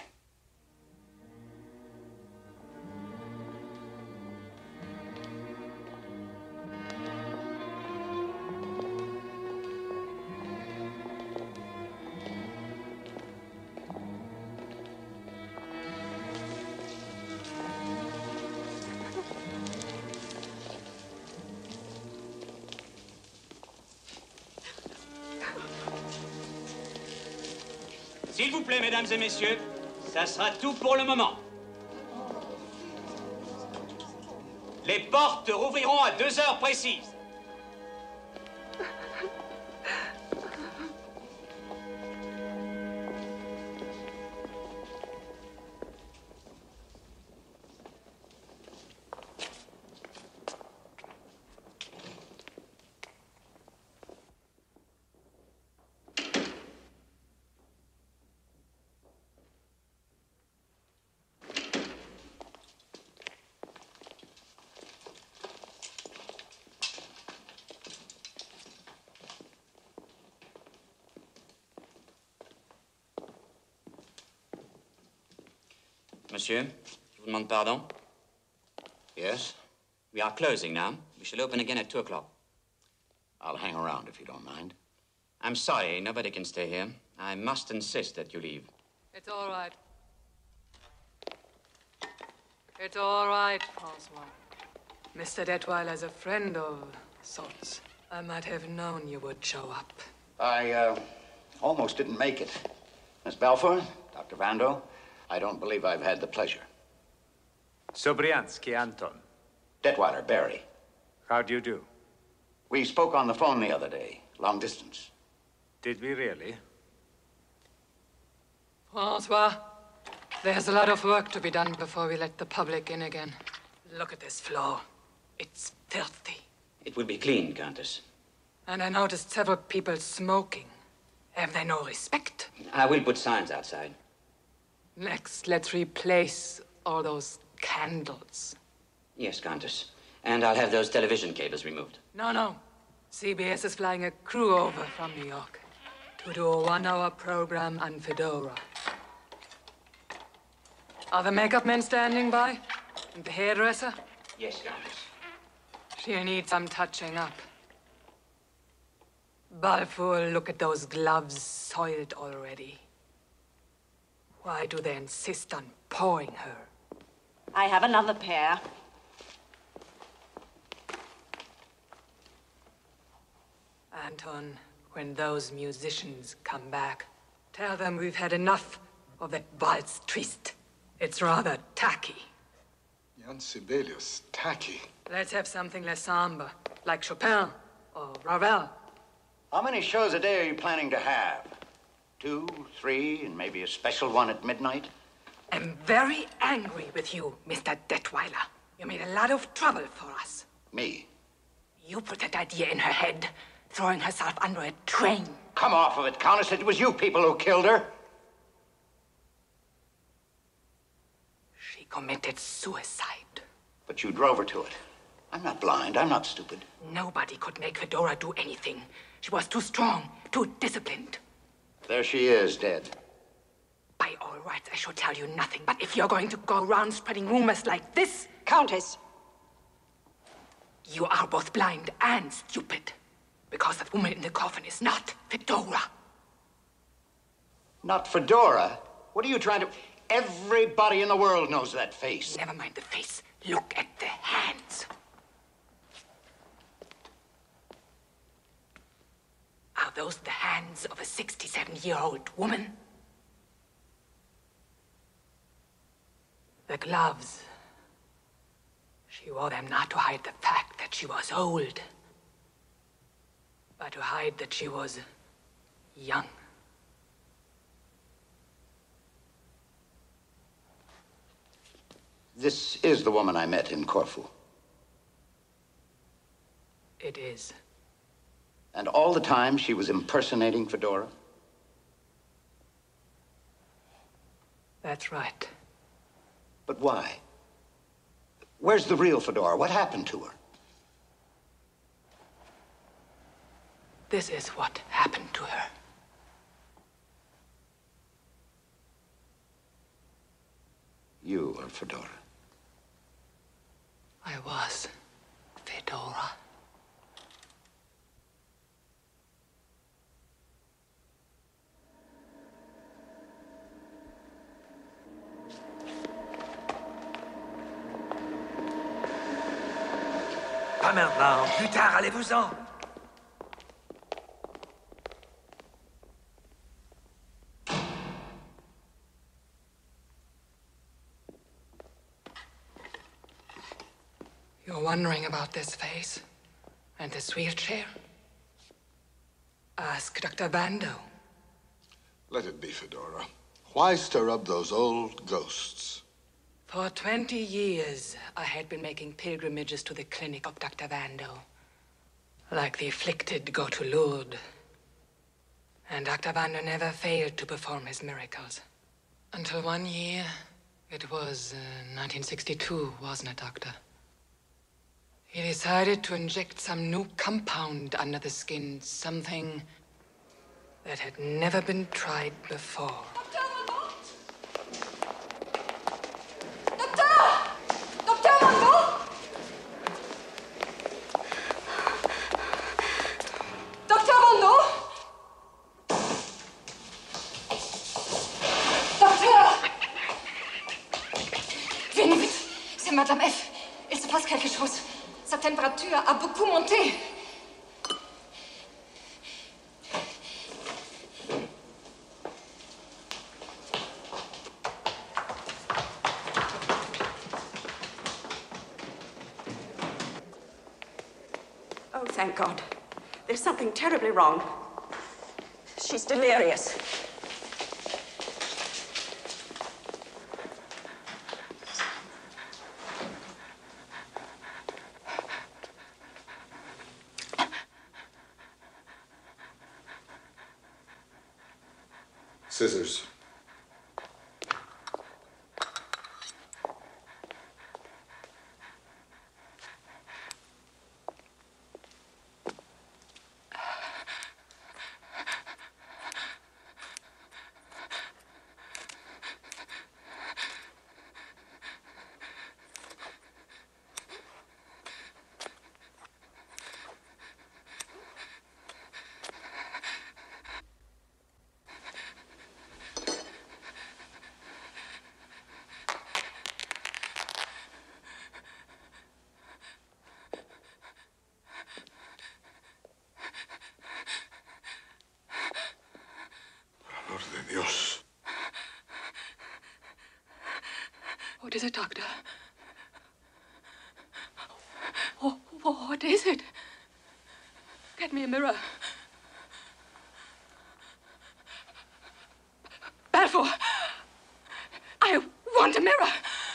S'il vous plaît, mesdames et messieurs, ça sera tout pour le moment. Les portes rouvriront à 2 heures précises. Monsieur, je vous demande pardon. Yes? We are closing now. We shall open again at 2 o'clock. I'll hang around if you don't mind. I'm sorry, nobody can stay here. I must insist that you leave. It's all right. It's all right, Francois. Mr. Detweiler's a friend of sorts. I might have known you would show up. I almost didn't make it. Miss Balfour, Dr. Vando, I don't believe I've had the pleasure. Sobriansky, Anton. Detweiler, Barry. How do you do? We spoke on the phone the other day, long distance. Did we really? Francois, there's a lot of work to be done before we let the public in again. Look at this floor. It's filthy. It will be clean, Countess. And I noticed several people smoking. Have they no respect? I will put signs outside. Next, let's replace all those candles. Yes, Countess. And I'll have those television cables removed. No. CBS is flying a crew over from New York to do a 1-hour program on Fedora. Are the makeup men standing by? And the hairdresser? Yes, Countess. She'll need some touching up. Balfour, look at those gloves, soiled already. Why do they insist on pouring her? I have another pair. Anton, when those musicians come back, tell them we've had enough of that waltz twist. It's rather tacky. Jan Sibelius, tacky. Let's have something less somber, like Chopin or Ravel. How many shows a day are you planning to have? 2, 3, and maybe a special one at midnight? I'm very angry with you, Mr. Detweiler. You made a lot of trouble for us. Me? You put that idea in her head, throwing herself under a train. Come off of it, Countess. It was you people who killed her. She committed suicide. But you drove her to it. I'm not blind. I'm not stupid. Nobody could make Fedora do anything. She was too strong, too disciplined. There she is, dead. By all rights, I should tell you nothing. But if you're going to go around spreading rumors like this... Countess! You are both blind and stupid. Because the woman in the coffin is not Fedora. Not Fedora? What are you trying to... Everybody in the world knows that face. Never mind the face. Look at the hands. Are those the hands of a 67-year-old woman? The gloves. She wore them not to hide the fact that she was old, but to hide that she was young. This is the woman I met in Corfu. It is. And all the time she was impersonating Fedora? That's right. But why? Where's the real Fedora? What happened to her? This is what happened to her. You are Fedora. I was Fedora. Pas maintenant. Plus tard, allez-vous-en. You're wondering about this face and this wheelchair? Ask Dr. Vando. Let it be, Fedora. Why stir up those old ghosts? For 20 years, I had been making pilgrimages to the clinic of Dr. Vando. Like the afflicted go to Lourdes. And Dr. Vando never failed to perform his miracles. Until one year, it was 1962, wasn't it, Doctor? He decided to inject some new compound under the skin, something that had never been tried before. Madame F, il se passe quelque chose. Sa température a beaucoup monté. Oh, thank God. There's something terribly wrong. She's delirious. Scissors. de Dios. What is it, Doctor? Oh, what is it? Get me a mirror. Balfour! I want a mirror!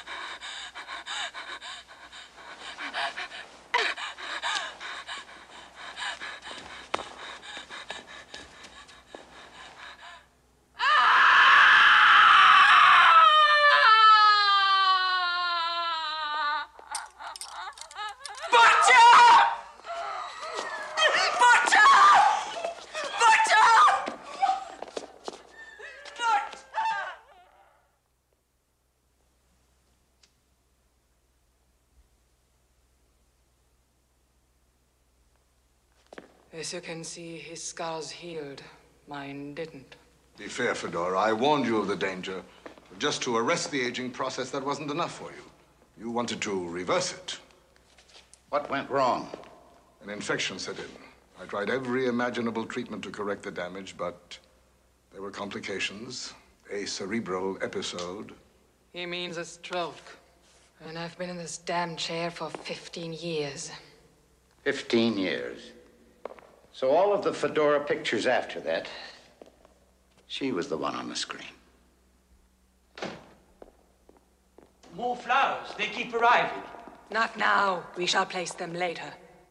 As you can see, his scars healed. Mine didn't. Be fair, Fedora. I warned you of the danger. Just to arrest the aging process, that wasn't enough for you. You wanted to reverse it. What went wrong? An infection set in. I tried every imaginable treatment to correct the damage, but there were complications. A cerebral episode. He means a stroke. And I've been in this damn chair for 15 years. 15 years. So all of the Fedora pictures after that, she was the one on the screen. More flowers. They keep arriving. Not now. We shall place them later.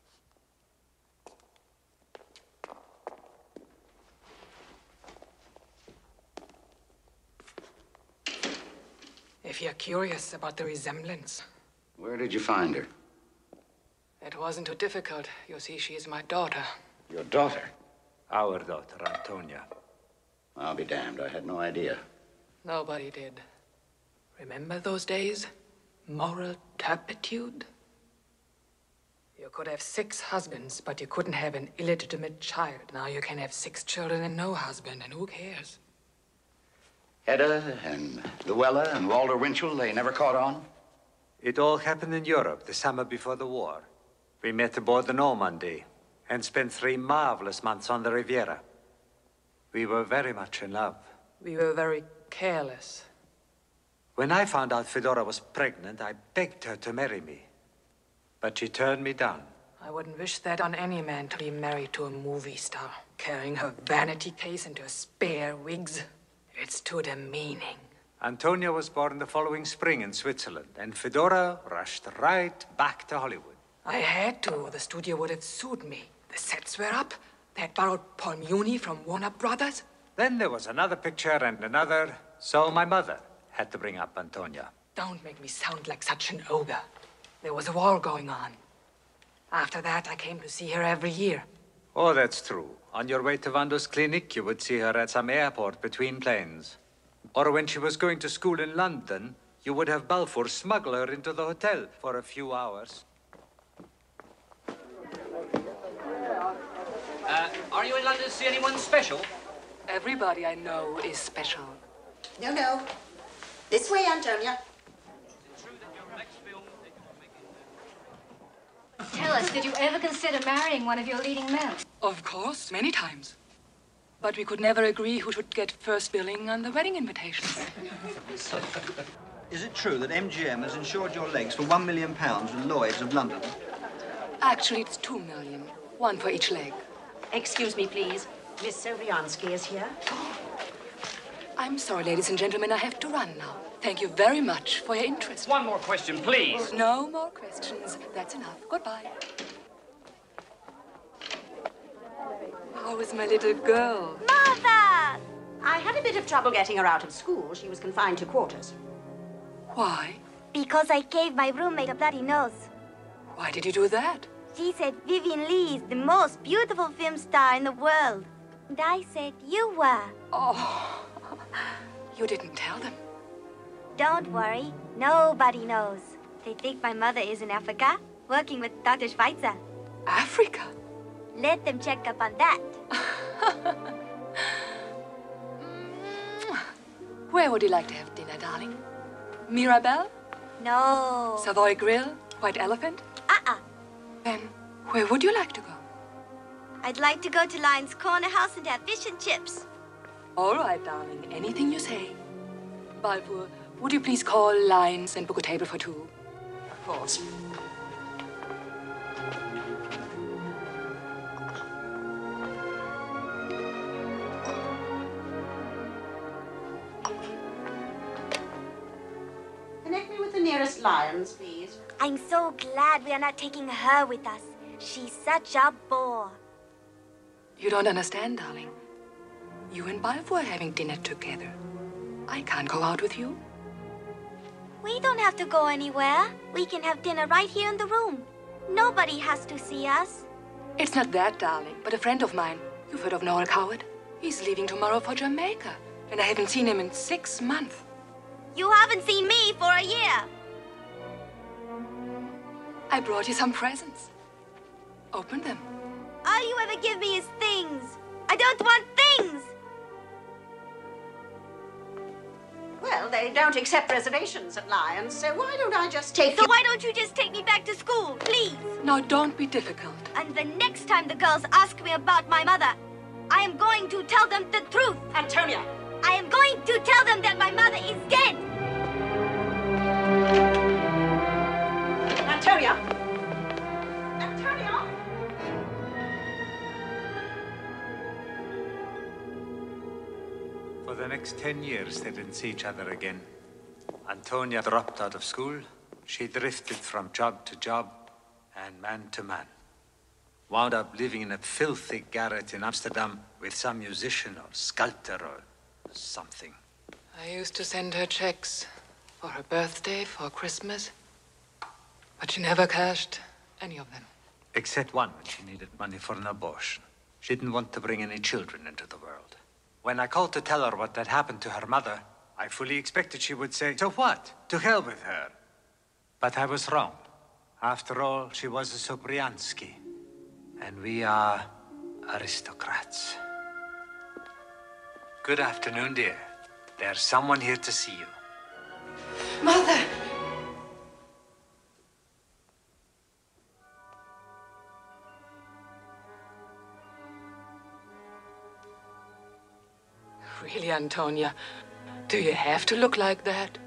If you're curious about the resemblance. Where did you find her? It wasn't too difficult. You see, she is my daughter. Your daughter? Our daughter, Antonia. I'll be damned. I had no idea. Nobody did. Remember those days? Moral turpitude? You could have 6 husbands, but you couldn't have an illegitimate child. Now you can have 6 children and no husband, and who cares? Hedda and Luella and Walter Winchell, they never caught on? It all happened in Europe the summer before the war. We met aboard the Normandy and spent 3 marvelous months on the Riviera. We were very much in love. We were very careless. When I found out Fedora was pregnant, I begged her to marry me. But she turned me down. I wouldn't wish that on any man to be married to a movie star, carrying her vanity case and her spare wigs. It's too demeaning. Antonia was born the following spring in Switzerland, and Fedora rushed right back to Hollywood. I had to. The studio would have sued me. The sets were up. They had borrowed Paul Muni from Warner Brothers. Then there was another picture and another, so my mother had to bring up Antonia. Don't make me sound like such an ogre. There was a war going on. After that, I came to see her every year. Oh, that's true. On your way to Vando's clinic, you would see her at some airport between planes. Or when she was going to school in London, you would have Balfour smuggle her into the hotel for a few hours. Are you in London to see anyone special? Everybody I know is special. No. This way, Antonia. Tell us, did you ever consider marrying one of your leading men? Of course, many times. But we could never agree who should get first billing on the wedding invitation. Is it true that MGM has insured your legs for £1 million with Lloyd's of London? Actually, it's 2 million. 1 for each leg. Excuse me, please. Miss Soviansky is here. I'm sorry, ladies and gentlemen, I have to run now. Thank you very much for your interest. One more question, please. No more questions. That's enough. Goodbye. How is my little girl? Mother! I had a bit of trouble getting her out of school. She was confined to quarters. Why? Because I gave my roommate a bloody nose. Why did you do that? She said Vivian Lee is the most beautiful film star in the world. And I said you were. Oh, you didn't tell them. Don't worry. Nobody knows. They think my mother is in Africa, working with Dr. Schweitzer. Africa? Let them check up on that. Where would you like to have dinner, darling? Mirabelle? No. Savoy Grill? White Elephant? Then, where would you like to go? I'd like to go to Lion's Corner House and have fish and chips. All right, darling. Anything you say. Balfour, would you please call lines and book a table for two? Of course. Connect me with the nearest Lions, please. I'm so glad we are not taking her with us. She's such a bore. You don't understand, darling. You and Balfour are having dinner together. I can't go out with you. We don't have to go anywhere. We can have dinner right here in the room. Nobody has to see us. It's not that, darling, but a friend of mine. You've heard of Noel Coward? He's leaving tomorrow for Jamaica, and I haven't seen him in 6 months. You haven't seen me for a year. I brought you some presents. Open them. All you ever give me is things. I don't want things. Well, they don't accept reservations at Lions, so why don't I just take you... So why don't you just take me back to school, please? Now, don't be difficult. And the next time the girls ask me about my mother, I am going to tell them the truth. Antonia! I am going to tell them that my mother is dead. Antonia! Antonia! For the next 10 years, they didn't see each other again. Antonia dropped out of school. She drifted from job to job and man to man. Wound up living in a filthy garret in Amsterdam with some musician or sculptor or something. I used to send her checks for her birthday, for Christmas. But she never cashed any of them. Except one when she needed money for an abortion. She didn't want to bring any children into the world. When I called to tell her what had happened to her mother, I fully expected she would say, "So what? To hell with her." But I was wrong. After all, she was a Sobriansky. And we are aristocrats. Good afternoon, dear. There's someone here to see you. Mother! Really, Antonia? Do you have to look like that?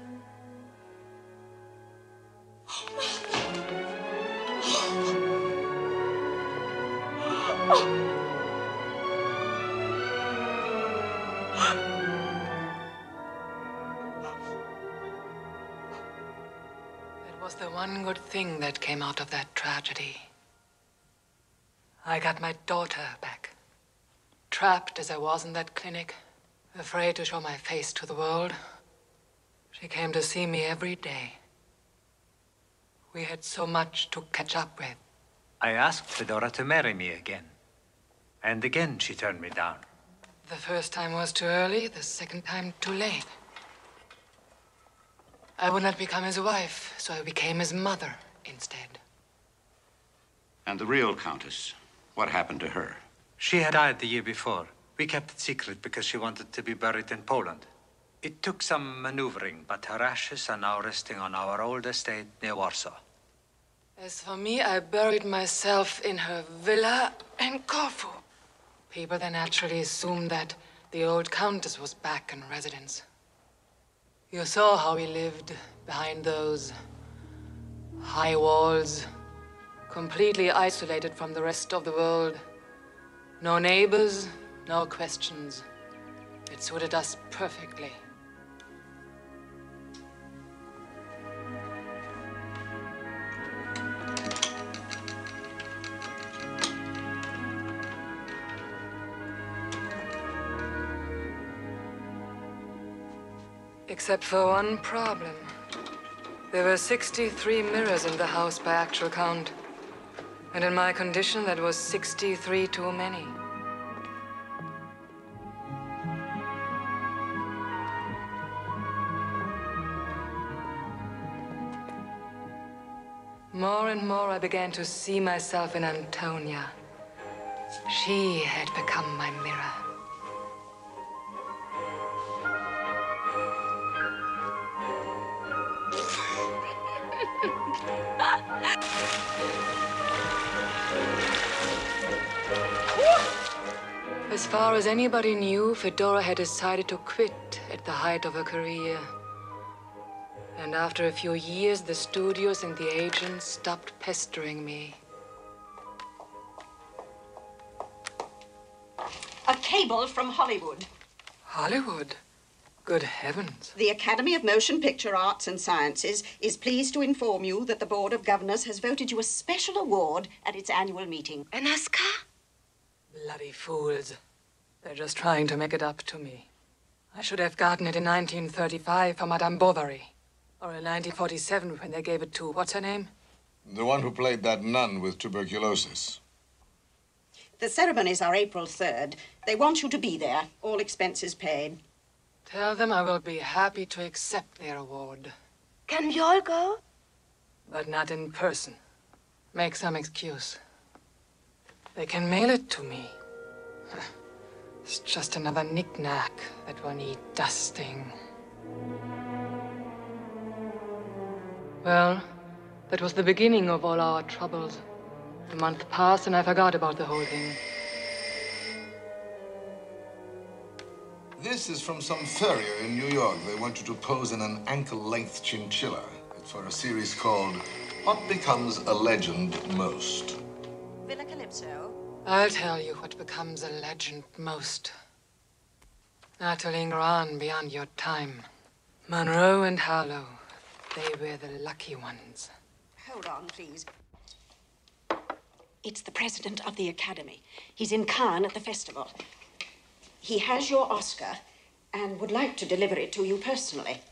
It was the one good thing that came out of that tragedy. I got my daughter back. Trapped as I was in that clinic, afraid to show my face to the world, she came to see me every day. We had so much to catch up with. I asked Fedora to marry me again. And again she turned me down. The first time was too early, the second time too late. I would not become his wife, so I became his mother instead. And the real Countess, what happened to her? She had died the year before. We kept it secret because she wanted to be buried in Poland. It took some maneuvering, but her ashes are now resting on our old estate near Warsaw. As for me, I buried myself in her villa in Corfu. People then naturally assumed that the old Countess was back in residence. You saw how we lived behind those high walls, completely isolated from the rest of the world. No neighbors, no questions. It suited us perfectly. Except for one problem. There were 63 mirrors in the house by actual count. And in my condition, that was 63 too many. More and more, I began to see myself in Antonia. She had become my mirror. A As far as anybody knew, Fedora had decided to quit at the height of her career. And after a few years, the studios and the agents stopped pestering me. A cable from Hollywood. Hollywood? Good heavens. The Academy of Motion Picture Arts and Sciences is pleased to inform you that the Board of Governors has voted you a special award at its annual meeting. An Oscar? Bloody fools. They're just trying to make it up to me. I should have gotten it in 1935 for Madame Bovary. Or in 1947 when they gave it to, what's her name? The one who played that nun with tuberculosis. The ceremonies are April 3rd. They want you to be there, all expenses paid. Tell them I will be happy to accept their award. Can we all go? But not in person. Make some excuse. They can mail it to me. It's just another knick-knack that will need dusting. Well, that was the beginning of all our troubles. A month passed and I forgot about the whole thing. This is from some furrier in New York. They want you to pose in an ankle-length chinchilla. It's for a series called What Becomes a Legend Most. Villa Calypso. I'll tell you what becomes a legend most. Not to linger on beyond your time. Monroe and Harlow, they were the lucky ones. Hold on, please. It's the president of the Academy. He's in Cannes at the festival. He has your Oscar and would like to deliver it to you personally.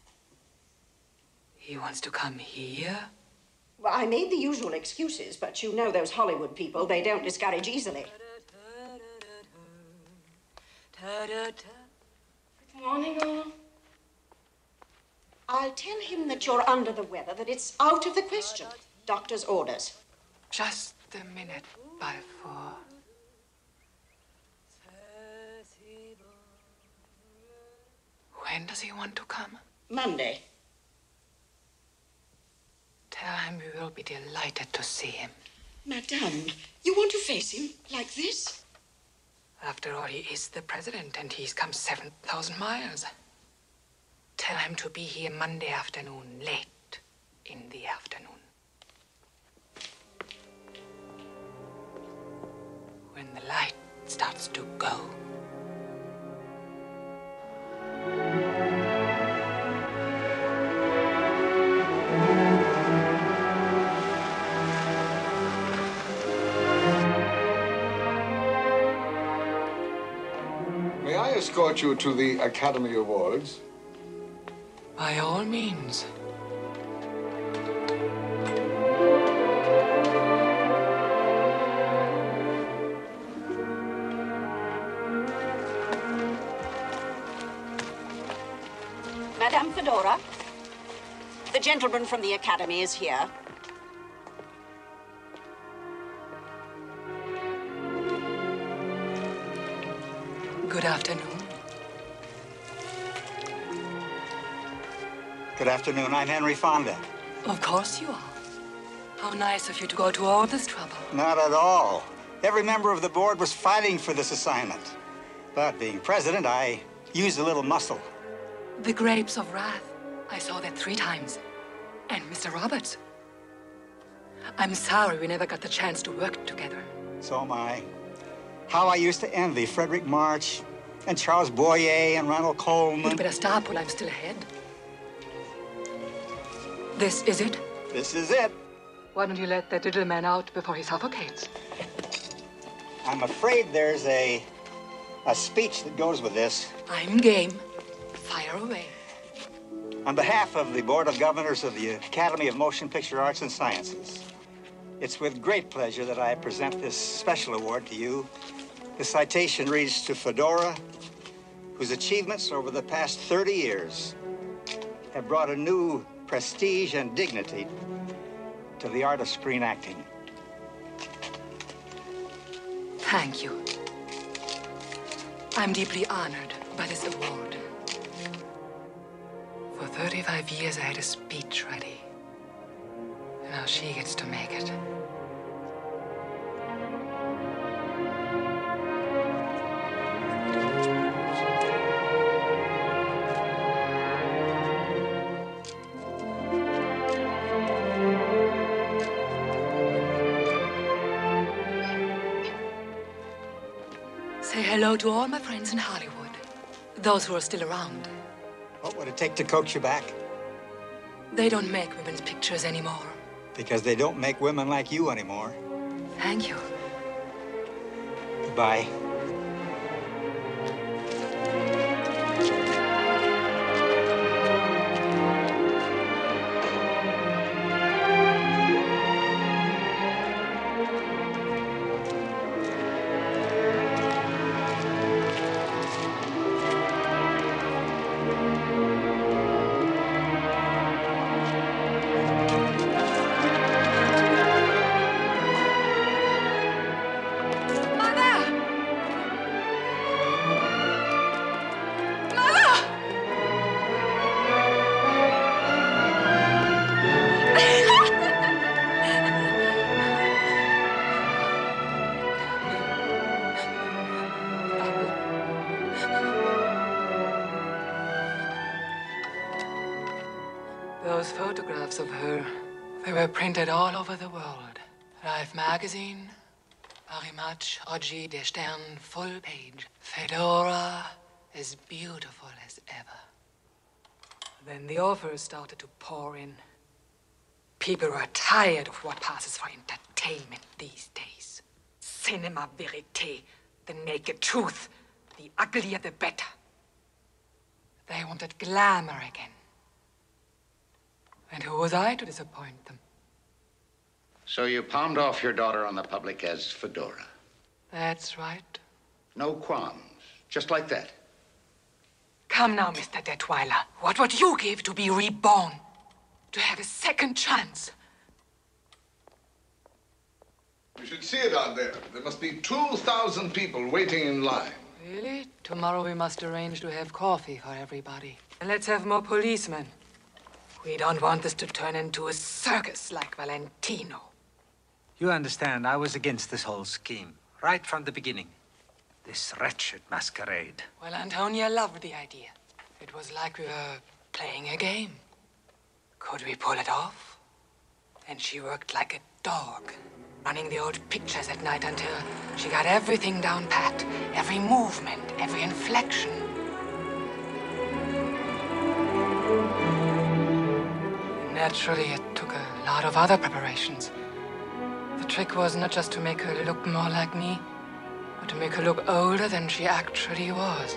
He wants to come here? Well, I made the usual excuses, but you know those Hollywood people, they don't discourage easily. Good morning, all. I'll tell him that you're under the weather, that it's out of the question. Doctor's orders. Just a minute by 4. When does he want to come? Monday. Tell him we will be delighted to see him. Madame, you want to face him like this? After all, he is the president and he's come 7,000 miles. Tell him to be here Monday afternoon, late in the afternoon. When the light starts to go. May I escort you to the Academy Awards? By all means. Madame Fedora, the gentleman from the Academy is here. Good afternoon. Good afternoon. I'm Henry Fonda. Of course you are. How nice of you to go to all this trouble. Not at all. Every member of the board was fighting for this assignment. But being president, I used a little muscle. The Grapes of Wrath. I saw that 3 times. And Mr. Roberts. I'm sorry we never got the chance to work together. So am I. How I used to envy Frederick March and Charles Boyer and Ronald Colman. You'd better stop while I'm still ahead. This is it? This is it. Why don't you let that little man out before he suffocates? I'm afraid there's a speech that goes with this. I'm game. Fire away. On behalf of the Board of Governors of the Academy of Motion Picture Arts and Sciences, it's with great pleasure that I present this special award to you. The citation reads to Fedora, whose achievements over the past 30 years have brought a new prestige and dignity to the art of screen acting. Thank you. I'm deeply honored by this award. For 35 years, I had a speech ready. Now she gets to make it. hello to all my friends in Hollywood. Those who are still around. What would it take to coax you back? They don't make women's pictures anymore. Because they don't make women like you anymore. Thank you. Goodbye. Those photographs of her, they were printed all over the world. Life magazine, Paris Match, Oggi, Der Stern, full page. Fedora, as beautiful as ever. Then the offers started to pour in. People were tired of what passes for entertainment these days. Cinema verite, the naked truth. The uglier, the better. They wanted glamour again. And who was I to disappoint them? So you palmed off your daughter on the public as Fedora? That's right. No qualms, just like that? Come now, Mr. Detweiler. What would you give to be reborn? To have a second chance? You should see it out there. There must be 2,000 people waiting in line. Really? Tomorrow we must arrange to have coffee for everybody. And let's have more policemen. We don't want this to turn into a circus like Valentino. You understand, I was against this whole scheme, right from the beginning. This wretched masquerade. Well, Antonia loved the idea. It was like we were playing a game. Could we pull it off? And she worked like a dog, running the old pictures at night until she got everything down pat. Every movement, every inflection. Naturally, it took a lot of other preparations. The trick was not just to make her look more like me, but to make her look older than she actually was.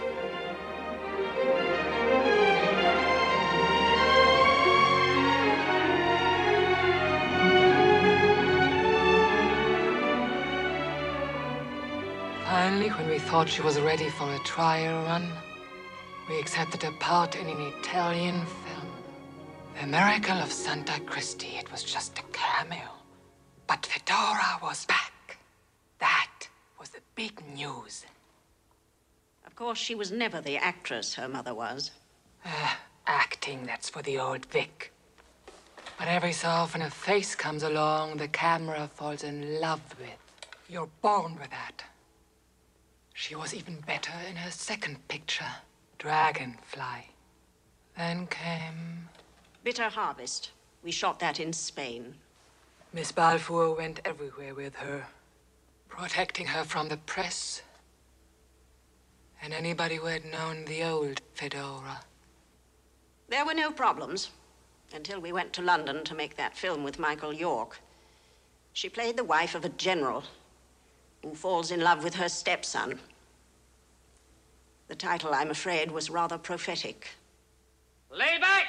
Finally, when we thought she was ready for a trial run, we accepted a part in an Italian film. The Miracle of Santa Cristi. It was just a cameo. But Fedora was back. That was the big news. Of course, she was never the actress her mother was. Acting, that's for the old Vic. But every so often a face comes along the camera falls in love with. You're born with that. She was even better in her second picture, Dragonfly. Then came... Bitter Harvest. We shot that in Spain. Miss Balfour went everywhere with her, protecting her from the press and anybody who had known the old Fedora. There were no problems until we went to London to make that film with Michael York. She played the wife of a general who falls in love with her stepson. The title, I'm afraid, was rather prophetic. Lay back!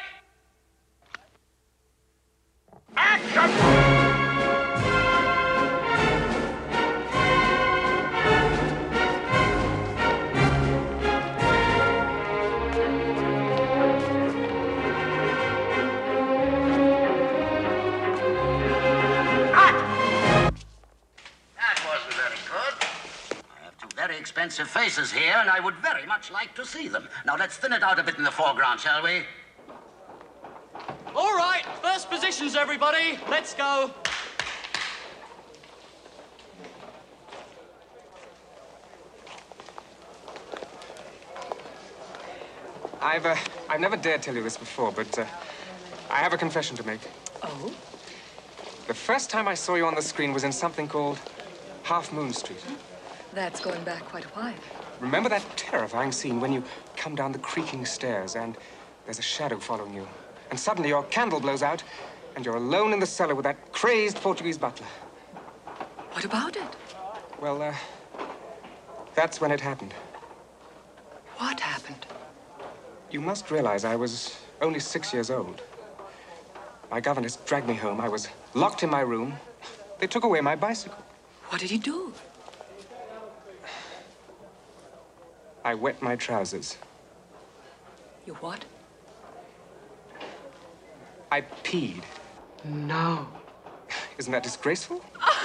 Very expensive faces here, and I would very much like to see them. Now, let's thin it out a bit in the foreground, shall we? All right, first positions, everybody. Let's go. I've never dared tell you this before, but I have a confession to make. Oh? The first time I saw you on the screen was in something called Half Moon Street. That's going back quite a while. Remember that terrifying scene when you come down the creaking stairs and there's a shadow following you, and suddenly your candle blows out and you're alone in the cellar with that crazed Portuguese butler? What about it? Well, that's when it happened. What happened? You must realize I was only 6 years old. My governess dragged me home. I was locked in my room. They took away my bicycle. What did he do? I wet my trousers. You what? I peed. No. Isn't that disgraceful?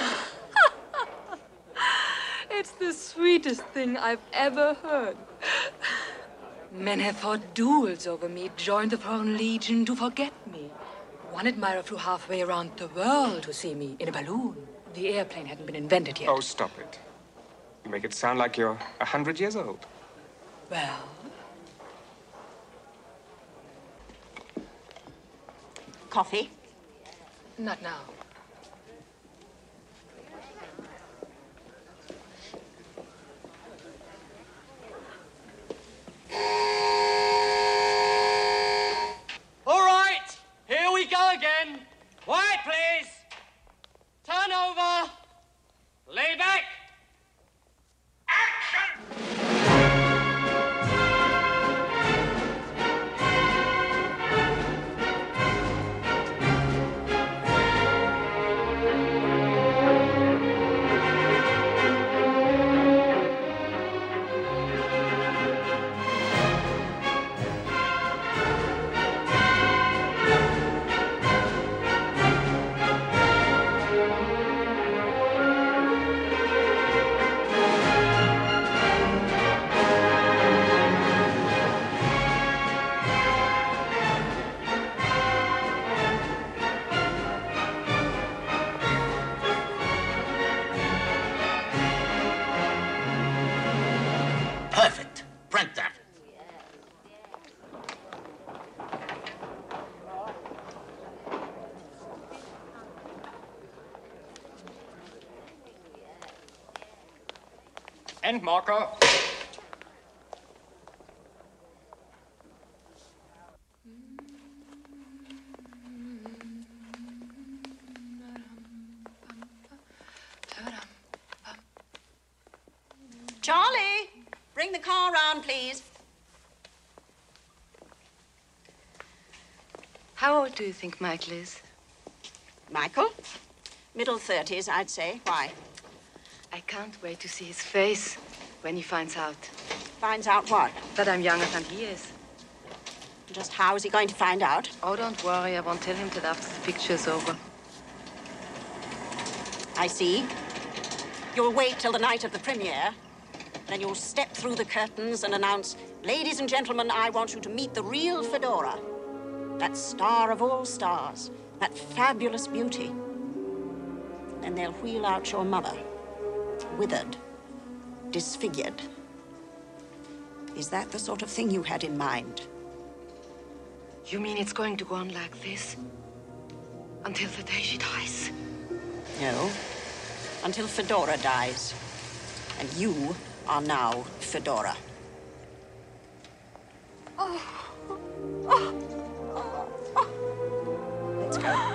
It's the sweetest thing I've ever heard. Men have fought duels over me, joined the Foreign Legion to forget me. One admirer flew halfway around the world to see me in a balloon. The airplane hadn't been invented yet. Oh, stop it. You make it sound like you're 100 years old. Well... Coffee? Not now. All right, here we go again. Quiet, please. Turn over. Lay back. Perfect. Print that. End marker. Charlie, bring the car round, please. How old do you think Michael is? Michael? Middle 30s, I'd say. Why? I can't wait to see his face when he finds out. Finds out what? That I'm younger than he is. Just how is he going to find out? Oh, don't worry. I won't tell him till after the picture's over. I see. You'll wait till the night of the premiere. Then you'll step through the curtains and announce, "Ladies and gentlemen, I want you to meet the real Fedora. That star of all stars. That fabulous beauty." Then they'll wheel out your mother. Withered. Disfigured. Is that the sort of thing you had in mind? You mean it's going to go on like this? Until the day she dies? No. Until Fedora dies. And you are now Fedora. Let's go.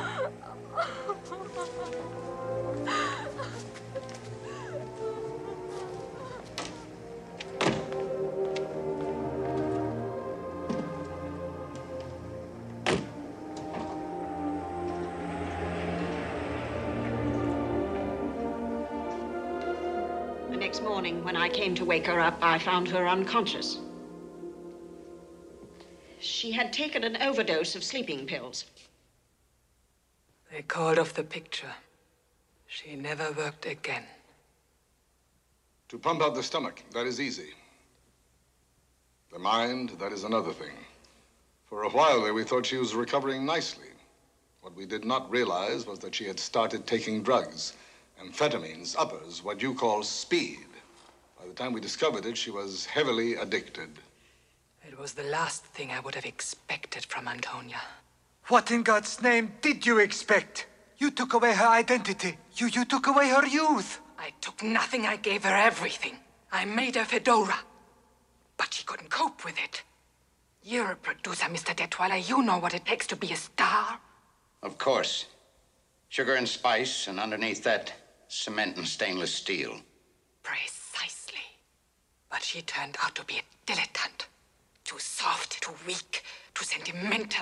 The next morning, when I came to wake her up, I found her unconscious. She had taken an overdose of sleeping pills. They called off the picture. She never worked again. To pump out the stomach, that is easy. The mind, that is another thing. For a while there, we thought she was recovering nicely. What we did not realize was that she had started taking drugs. Amphetamines, uppers, what you call speed. By the time we discovered it, she was heavily addicted. It was the last thing I would have expected from Antonia. What in God's name did you expect? You took away her identity. You took away her youth. I took nothing. I gave her everything. I made her Fedora. with it. You're a producer, Mr. Detweiler. You know what it takes to be a star. Of course. Sugar and spice, and underneath that, cement and stainless steel. Precisely. But she turned out to be a dilettante. Too soft, too weak, too sentimental.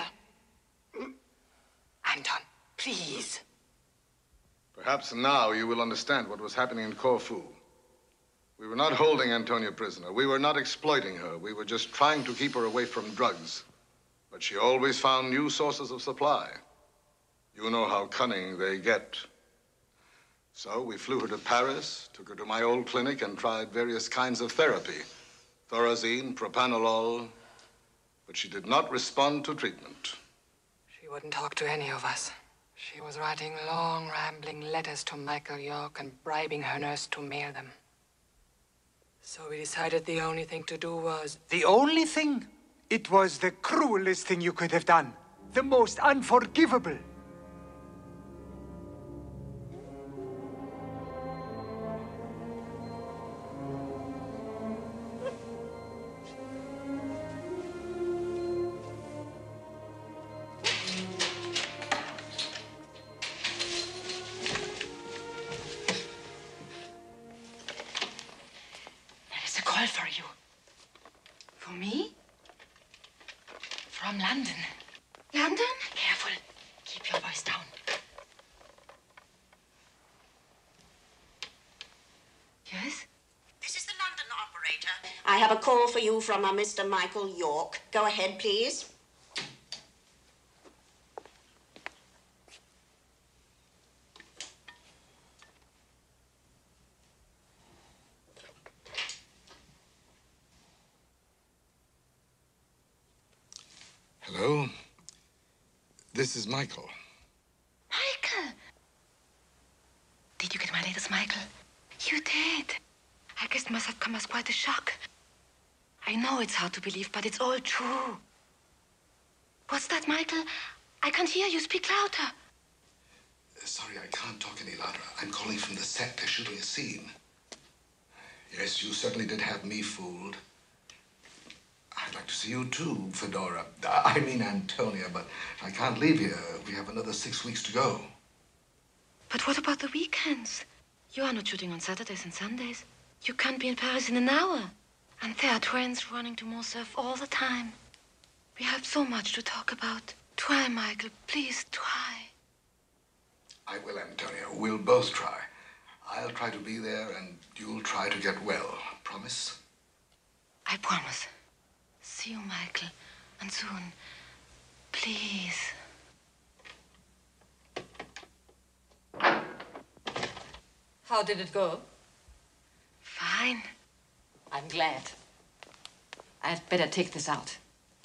Anton, please. Perhaps now you will understand what was happening in Corfu. We were not holding Antonia prisoner. We were not exploiting her. We were just trying to keep her away from drugs. But she always found new sources of supply. You know how cunning they get. So we flew her to Paris, took her to my old clinic, and tried various kinds of therapy. Thorazine, propanolol. But she did not respond to treatment. She wouldn't talk to any of us. She was writing long, rambling letters to Michael York and bribing her nurse to mail them. So we decided the only thing to do was... The only thing? It was the cruelest thing you could have done. The most unforgivable. For you. For me? From London. London? Careful. Keep your voice down. Yes? This is the London operator. I have a call for you from a Mr. Michael York. Go ahead, please. Hello? This is Michael. Michael! Did you get my latest, Michael? You did. I guess it must have come as quite a shock. I know it's hard to believe, but it's all true. What's that, Michael? I can't hear you. Speak louder. Sorry, I can't talk any louder. I'm calling from the set. They're shooting a scene. Yes, you certainly did have me fooled. I'd like to see you too, Fedora. I mean Antonia, but I can't leave here. We have another 6 weeks to go. But what about the weekends? You are not shooting on Saturdays and Sundays. You can't be in Paris in an hour. And there are trains running to Morcerf all the time. We have so much to talk about. Try, Michael. Please try. I will, Antonia. We'll both try. I'll try to be there, and you'll try to get well. Promise? I promise. See you, Michael. And soon. Please. How did it go? Fine. I'm glad. I'd better take this out.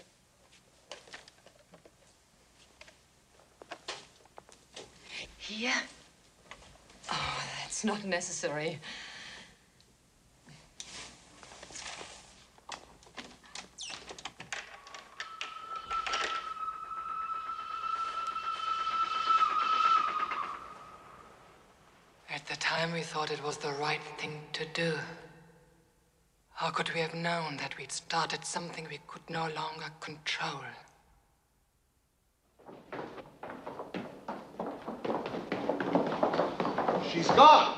Here? Oh, that's not necessary. At the time, we thought it was the right thing to do. How could we have known that we'd started something we could no longer control? She's gone!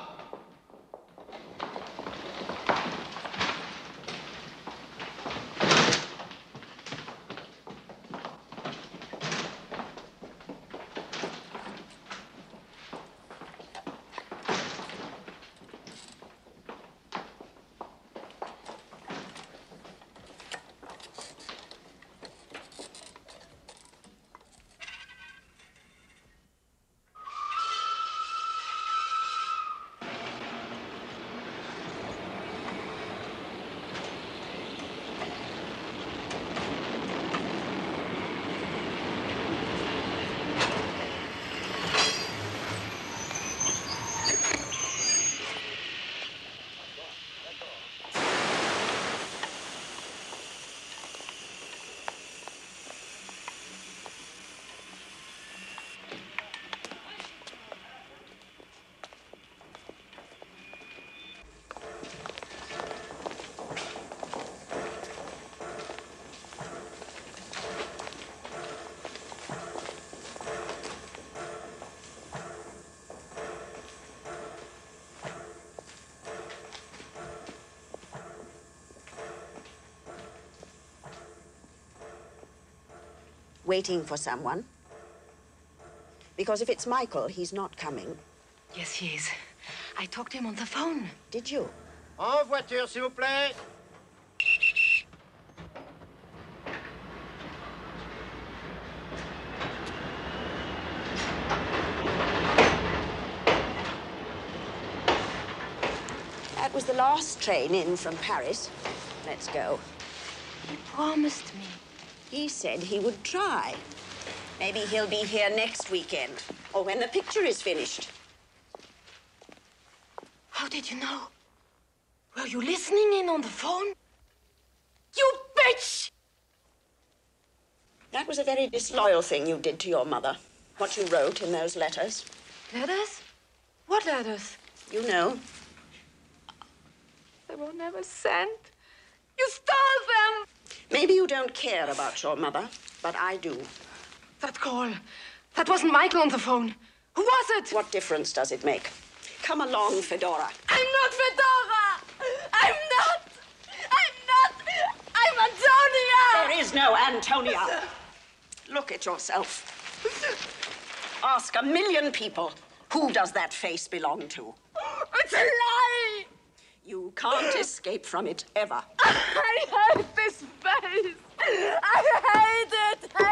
waiting for someone. Because if it's Michael, he's not coming. Yes, he is. I talked to him on the phone. Did you? En voiture, s'il vous plaît. That was the last train in from Paris. Let's go. He promised me. He said he would try. Maybe he'll be here next weekend, or when the picture is finished. How did you know? Were you listening in on the phone? You bitch! That was a very disloyal thing you did to your mother. What you wrote in those letters. Letters? What letters? You know. They were never sent. You stole them! Maybe you don't care about your mother, but I do. That call. That wasn't Michael on the phone. Who was it? What difference does it make? Come along, Fedora. I'm not Fedora! I'm not! I'm Antonia! There is no Antonia. Look at yourself. Ask 1,000,000 people, who does that face belong to? It's a lie! You can't escape from it ever. I hate this face! I hate it!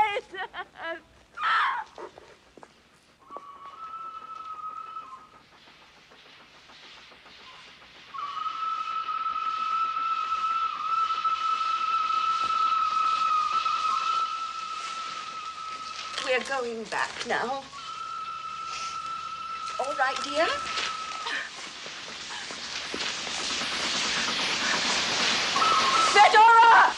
We're going back now. All right, dear? Fedora!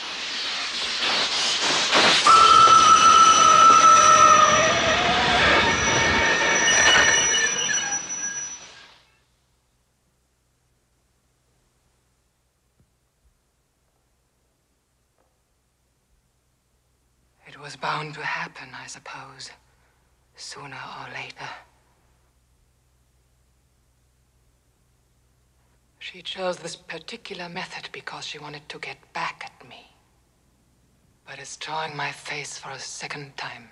It was bound to happen, I suppose, sooner or later. She chose this particular method because she wanted to get back at me. But it's drawing my face for a second time.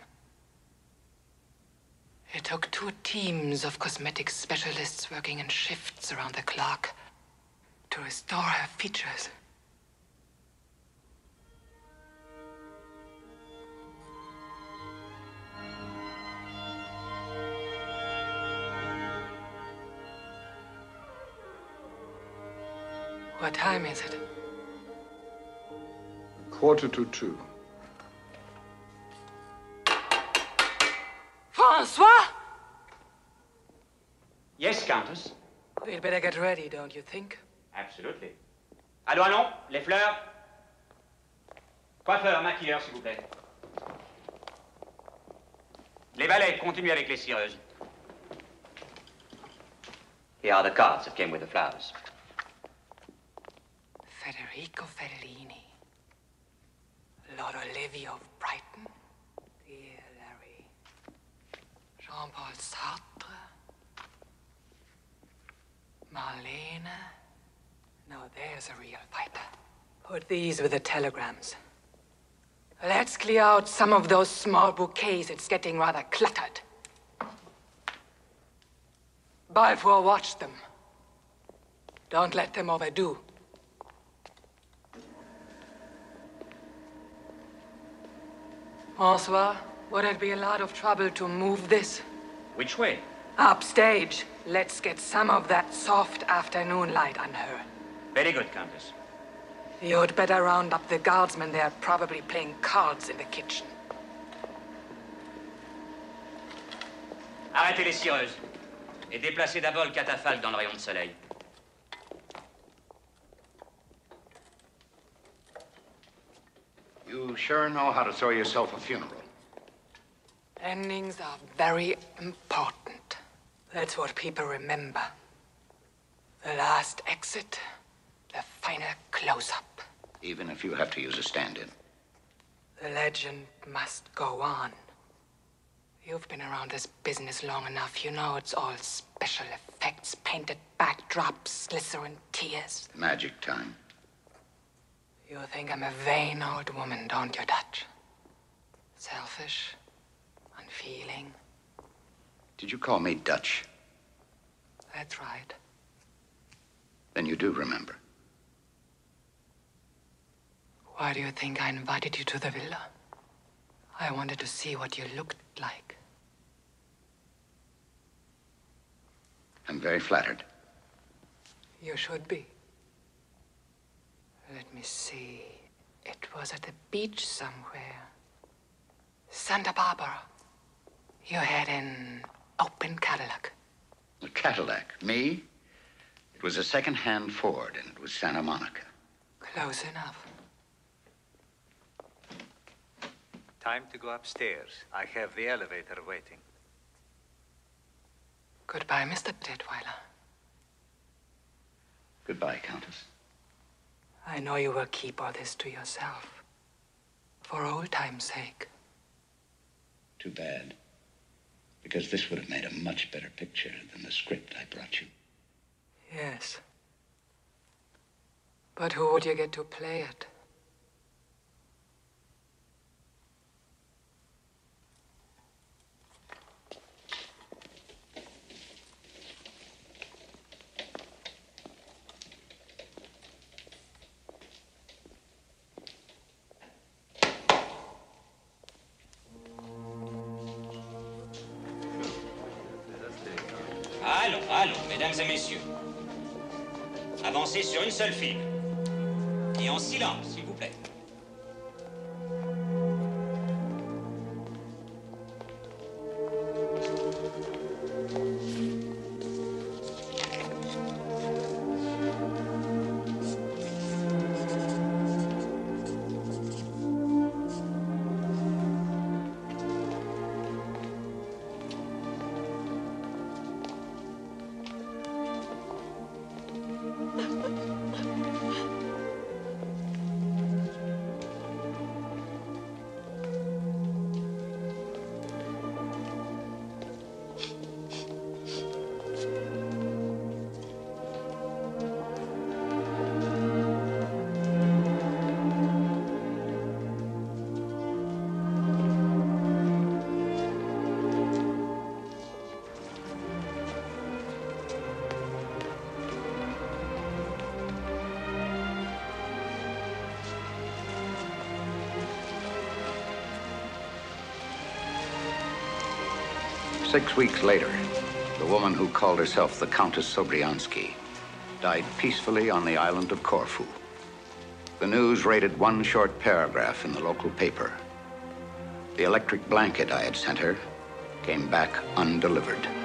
It took 2 teams of cosmetic specialists working in shifts around the clock to restore her features. What time is it? 1:45. Francois! Yes, Countess. We'd better get ready, don't you think? Absolutely. Allons, allons, les fleurs. Coiffeur, maquilleur, s'il vous plaît. Les valets, continuez avec les cireuses. Here are the cards that came with the flowers. Federico Fellini, Lord Olivier of Brighton, dear Larry, Jean-Paul Sartre, Marlene. Now there's a real fighter. Put these with the telegrams. Let's clear out some of those small bouquets. It's getting rather cluttered. Balfour, watch them. Don't let them overdo. François, would it be a lot of trouble to move this? Which way? Upstage. Let's get some of that soft afternoon light on her. Very good, Countess. You'd better round up the guardsmen. They're probably playing cards in the kitchen. Arrêtez les cireuses. Et déplacez d'abord le catafalque dans le rayon de soleil. You sure know how to throw yourself a funeral. Endings are very important. That's what people remember. The last exit, the final close-up. Even if you have to use a stand-in. The legend must go on. You've been around this business long enough. You know it's all special effects, painted backdrops, glycerin tears. Magic time. You think I'm a vain old woman, don't you, Dutch? Selfish, unfeeling. Did you call me Dutch? That's right. Then you do remember. Why do you think I invited you to the villa? I wanted to see what you looked like. I'm very flattered. You should be. Let me see. It was at the beach somewhere. Santa Barbara. You had an open Cadillac. A Cadillac? Me? It was a second-hand Ford, and it was Santa Monica. Close enough. Time to go upstairs. I have the elevator waiting. Goodbye, Mr. Detweiler. Goodbye, Countess. I know you will keep all this to yourself. For old time's sake. Too bad. Because this would have made a much better picture than the script I brought you. Yes. But who would you get to play it? Allons, mesdames et messieurs. Avancez sur une seule file. Et en silence, s'il vous plaît. Six weeks later, the woman who called herself the Countess Sobriansky died peacefully on the island of Corfu. The news rated one short paragraph in the local paper. The electric blanket I had sent her came back undelivered.